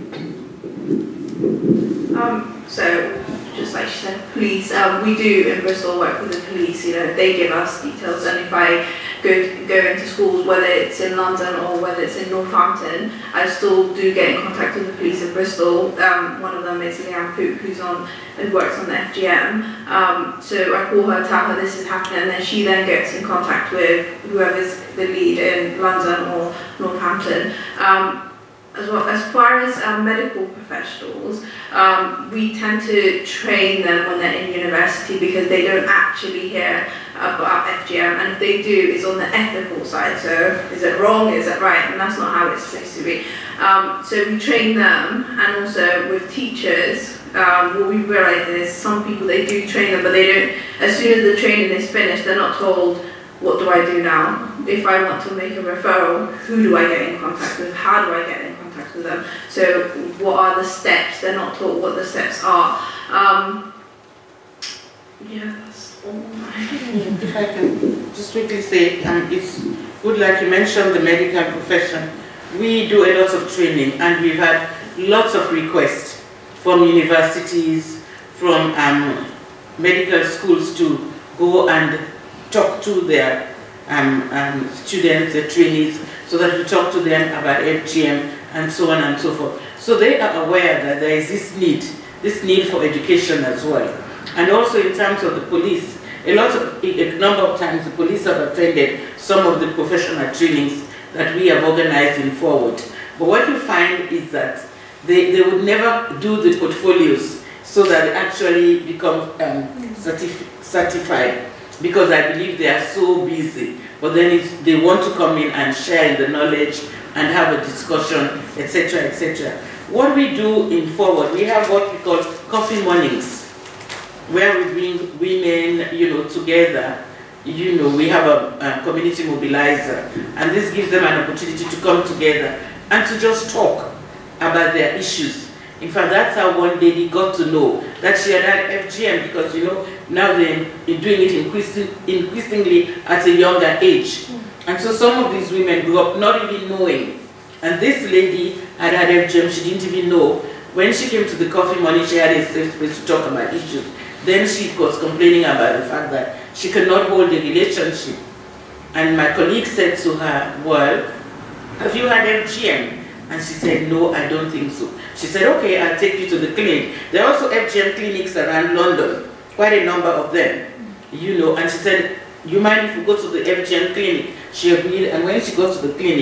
So, just like she said, police, we do in Bristol work with the police, you know, they give us details, and if I go into schools, whether it's in London or whether it's in Northampton, I still do get in contact with the police in Bristol. One of them is Leanne Poop, who's on and works on the FGM. So I call her, tell her this is happening, and then she then gets in contact with whoever's the lead in London or Northampton. As far as medical professionals, we tend to train them when they're in university because they don't actually hear about FGM, and if they do, it's on the ethical side. So is it wrong, is it right? And that's not how it's supposed to be. So we train them, and also with teachers, what we realise is some people, they do train them, but they don't, as soon as the training is finished, they're not told, what do I do now? If I want to make a referral, who do I get in contact with? How do I get in contact with them? So what are the steps? They're not taught what the steps are. Yeah, that's all. If I can just quickly say, it's good, like you mentioned, the medical profession. We do a lot of training, and we've had lots of requests from universities, from medical schools to go and talk to their students, their trainees, so that we talk to them about FGM and so on and so forth. So they are aware that there is this need for education as well. And also in terms of the police, a number of times the police have attended some of the professional trainings that we have organized in Forward. But what you find is that they would never do the portfolios so that they actually become certified, because I believe they are so busy. But then they want to come in and share the knowledge and have a discussion, etc., etc. What we do in Forward, we have what we call coffee mornings, where we bring women, together. We have a community mobilizer, and this gives them an opportunity to come together and to just talk about their issues. In fact, that's how one lady got to know that she had had FGM, because now they're doing it increasingly at a younger age. And so some of these women grew up not even knowing. And this lady had had FGM, she didn't even know. When she came to the coffee morning, she had a safe space to talk about issues. Then she was complaining about the fact that she could not hold a relationship. And my colleague said to her, well, have you had FGM? And she said, no, I don't think so. She said, okay, I'll take you to the clinic. There are also FGM clinics around London, quite a number of them, And she said, you mind if we go to the FGM clinic? She agreed, and when she got to the clinic,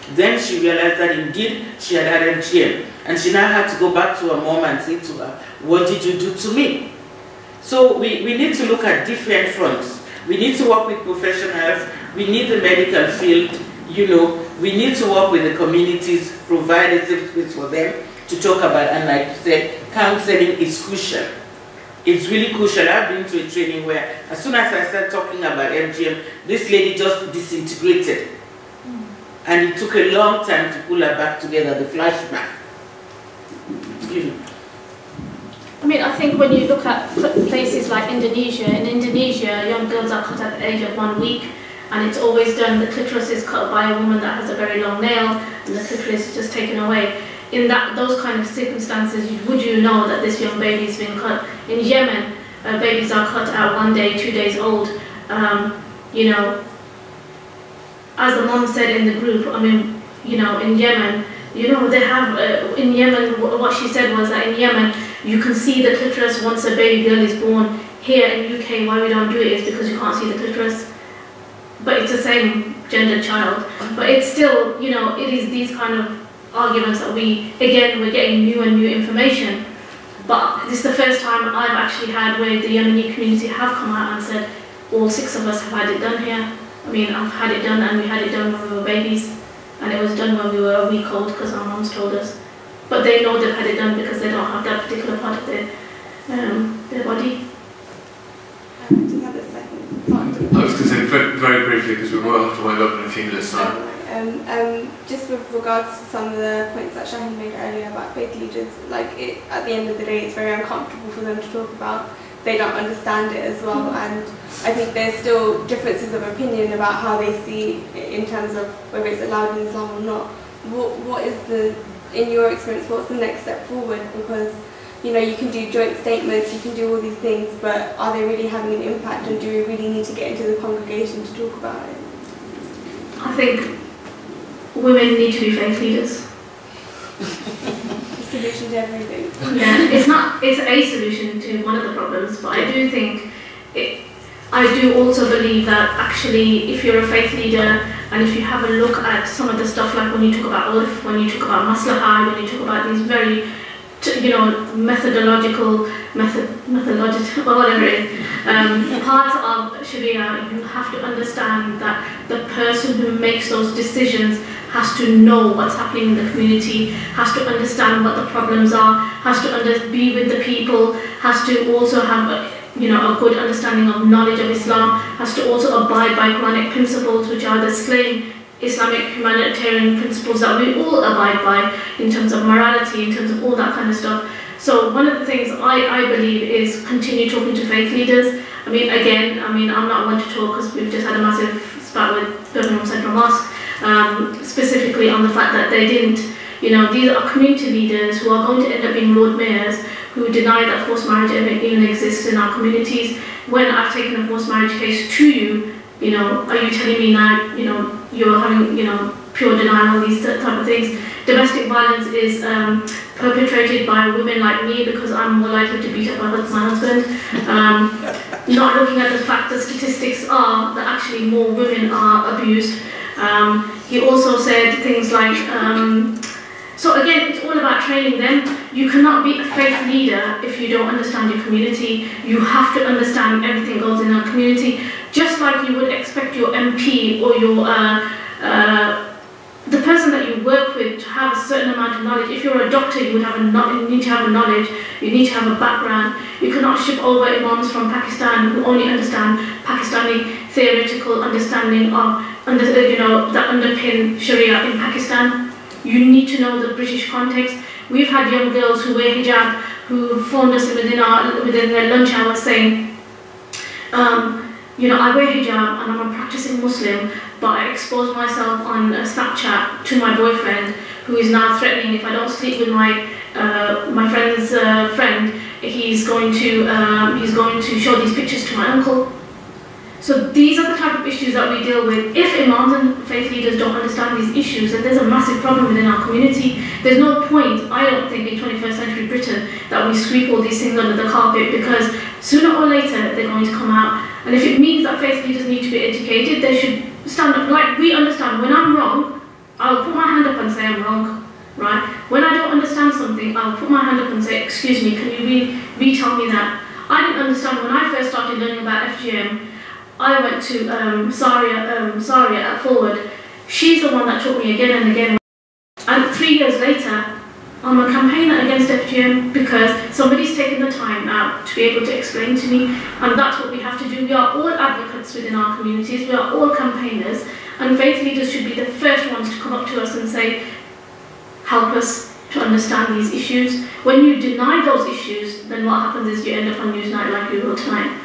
Then she realized that indeed she had had FGM. And she now had to go back to her mom and say to her, what did you do to me? So we need to look at different fronts. We need to work with professionals. We need the medical field. You know, we need to work with the communities, provide a safe space for them to talk about. And like you said, counseling is crucial. It's really crucial. I've been to a training where as soon as I started talking about FGM, this lady just disintegrated. And it took a long time to pull her back together, the flashback. You know. I mean, I think when you look at places like Indonesia, in Indonesia, young girls are cut at the age of 1 week, and it's always done, the clitoris is cut by a woman that has a very long nail, and the clitoris is just taken away. In those kind of circumstances, would you know that this young baby is being cut? In Yemen, babies are cut at 1 day, 2 days old. You know, as the mom said in the group, I mean, you know, in Yemen, you know, they have, in Yemen, what she said was that in Yemen, you can see the clitoris once a baby girl is born. Here in UK, why we don't do it is because you can't see the clitoris. But it's the same gender child. But it's still, you know, it is these kind of arguments that we're getting new and new information. But this is the first time I've actually had where the Yemeni community have come out and said, all 6 of us have had it done here. I mean, I've had it done, and we had it done when we were babies. And it was done when we were a week old because our moms told us. But they know they've had it done because they don't have that particular part of their body. Do you have a second part? I was going to say very briefly, because we will have to wind up in a few minutes' time. Just with regards to some of the points that Shaheen made earlier about faith leaders, like at the end of the day, it's very uncomfortable for them to talk about. They don't understand it as well, and I think there's still differences of opinion about how they see it in terms of whether it's allowed in Islam or not. What is in your experience, what's the next step forward? Because, you know, you can do joint statements, you can do all these things, but are they really having an impact, and do we really need to get into the congregation to talk about it? I think women need to be faith leaders. The solution to everything. Yeah, it's a solution to one of the problems, but I do think I do also believe that actually if you're a faith leader and if you have a look at some of the stuff, like when you talk about urf, when you talk about maslahah, when you talk about these very, you know, methodological, whatever it is, parts of Sharia, you have to understand that the person who makes those decisions has to know what's happening in the community, has to understand what the problems are, has to be with the people, has to also have a good understanding of knowledge of Islam, has to also abide by Quranic principles, which are the same Islamic humanitarian principles that we all abide by in terms of morality, in terms of all that kind of stuff. So one of the things I believe is continue talking to faith leaders. I mean, again, I'm not one to talk because we've just had a massive spat with Birmingham Central Mosque, specifically on the fact that they didn't, these are community leaders who are going to end up being Lord Mayors who deny that forced marriage even exists in our communities. When I've taken a forced marriage case to you, are you telling me now, you're having, pure denial of these type of things? Domestic violence is perpetrated by women like me because I'm more likely to beat up my husband. Not looking at the fact that statistics are that actually more women are abused. He also said things like, so again, it's all about training them. You cannot be a faith leader if you don't understand your community. You have to understand everything goes in our community. Just like you would expect your MP or your the person that you work with to have a certain amount of knowledge. If you're a doctor, you need to have a knowledge, you need to have a background. You cannot ship over imams from Pakistan who only understand Pakistani theoretical understanding of, that underpin Sharia in Pakistan. You need to know the British context. We've had young girls who wear hijab who phoned us within their lunch hour saying, I wear hijab and I'm a practicing Muslim, but I expose myself on Snapchat to my boyfriend, who is now threatening if I don't sleep with my friend's friend, he's going to show these pictures to my uncle. So these are the type of issues that we deal with. If imams and faith leaders don't understand these issues, then there's a massive problem within our community. There's no point, I don't think, in 21st century Britain that we sweep all these things under the carpet, because sooner or later they're going to come out. And if it means that faith leaders need to be educated, they should stand up. Like, we understand when I'm wrong, I'll put my hand up and say I'm wrong, right? When I don't understand something, I'll put my hand up and say, excuse me, can you re-tell me that? I didn't understand when I first started learning about FGM. I went to Saria at Forward. She's the one that taught me again and again. And 3 years later, I'm a campaigner against FGM because somebody's taken the time out to be able to explain to me, and that's what we have to do. We are all advocates within our communities, we are all campaigners, and faith leaders should be the first ones to come up to us and say, help us to understand these issues. When you deny those issues, then what happens is you end up on Newsnight like you will tonight.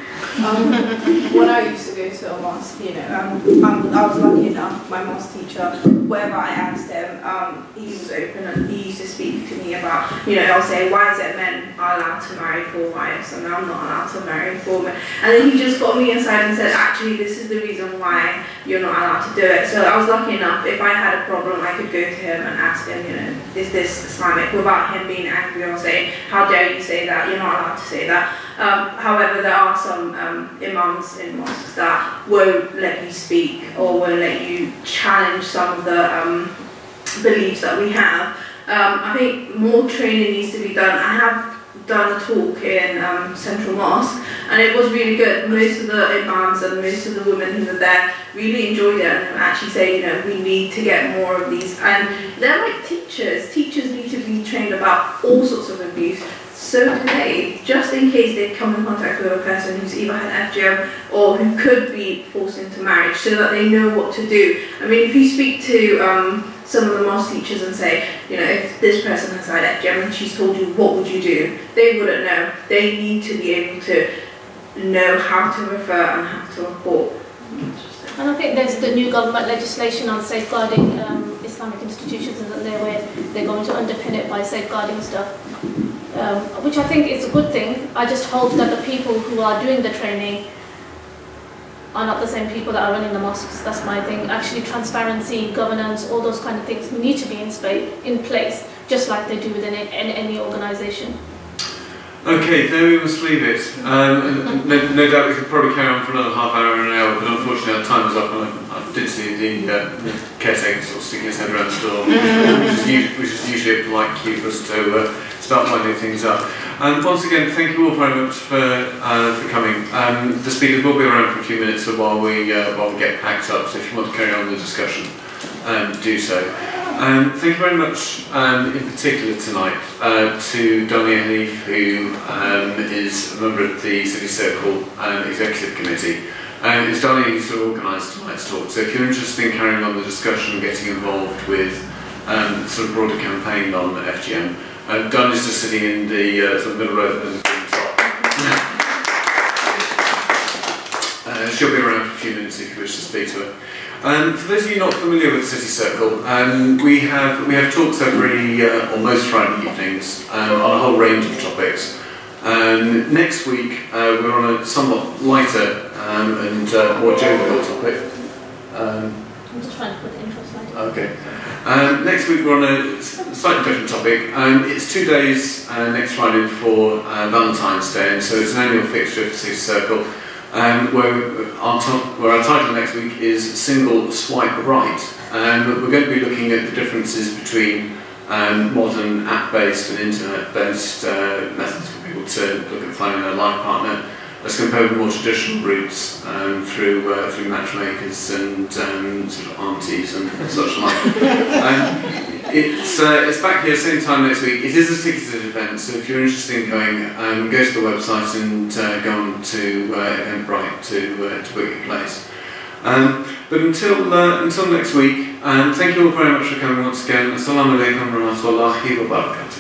When I used to go to a mosque, you know, I was lucky enough, my mosque teacher, wherever I asked him, he was open and he used to speak to me about, you know, I'll say, why is it men are allowed to marry 4 wives and I'm not allowed to marry 4 men? And then he just got me inside and said, actually, this is the reason why you're not allowed to do it. So I was lucky enough, if I had a problem, I could go to him and ask him, you know, is this Islamic? Without him being angry or saying, how dare you say that, you're not allowed to say that. However, there are some imams in mosques that won't let you speak or won't let you challenge some of the beliefs that we have. I think more training needs to be done. I have done a talk in Central Mosque and it was really good. Most of the imams and most of the women who were there really enjoyed it and actually say, you know, we need to get more of these. And they're like teachers. Teachers need to be trained about all sorts of abuse. So do they, just in case they come in contact with a person who's either had FGM or who could be forced into marriage, so that they know what to do. I mean, if you speak to some of the mosque teachers and say, you know, if this person has had FGM and she's told you, what would you do? They wouldn't know. They need to be able to know how to refer and how to report. And I think there's the new government legislation on safeguarding Islamic institutions, and that they're going to underpin it by safeguarding stuff. Which I think is a good thing. I just hope that the people who are doing the training are not the same people that are running the mosques. That's my thing. Actually, transparency, governance, all those kind of things need to be in place, just like they do within any organisation. Okay, there we must leave it. No doubt we could probably carry on for another half hour and an hour, but unfortunately our time is up, and I did see the caretaker sort of sticking his head around the door, which is usually a polite cue for us to start winding things up. And once again, thank you all very much for coming. The speakers will be around for a few minutes while we get packed up, so if you want to carry on the discussion, do so. Thank you very much, in particular tonight, to Donnie Hanif, who is a member of the City Circle Executive Committee. It's Donnie who sort of organised tonight's talk, so if you're interested in carrying on the discussion and getting involved with sort of broader campaign on FGM, Don is just sitting in the sort of middle row at the top. She'll be around for a few minutes if you wish to speak to her. For those of you not familiar with City Circle, we have talks every or most Friday evenings on a whole range of topics. Next week we're on a somewhat lighter and more jovial topic. I'm just trying to put the intro slide. Okay. Next week we're on a slightly different topic. It's 2 days next Friday before Valentine's Day, and so it's an annual fixture for City Circle. Where our title next week is Single Swipe Right. We're going to be looking at the differences between modern app-based and internet-based methods for people to look at finding their life partner, as compared with more traditional routes through matchmakers and sort of aunties and such like. It's back here same time next week. It is a ticketed event, so if you're interested in going, go to the website and go on to Eventbrite to book your place. But until next week, thank you all very much for coming once again. Assalamu alaikum wa rahmatullahi wa barakatuh.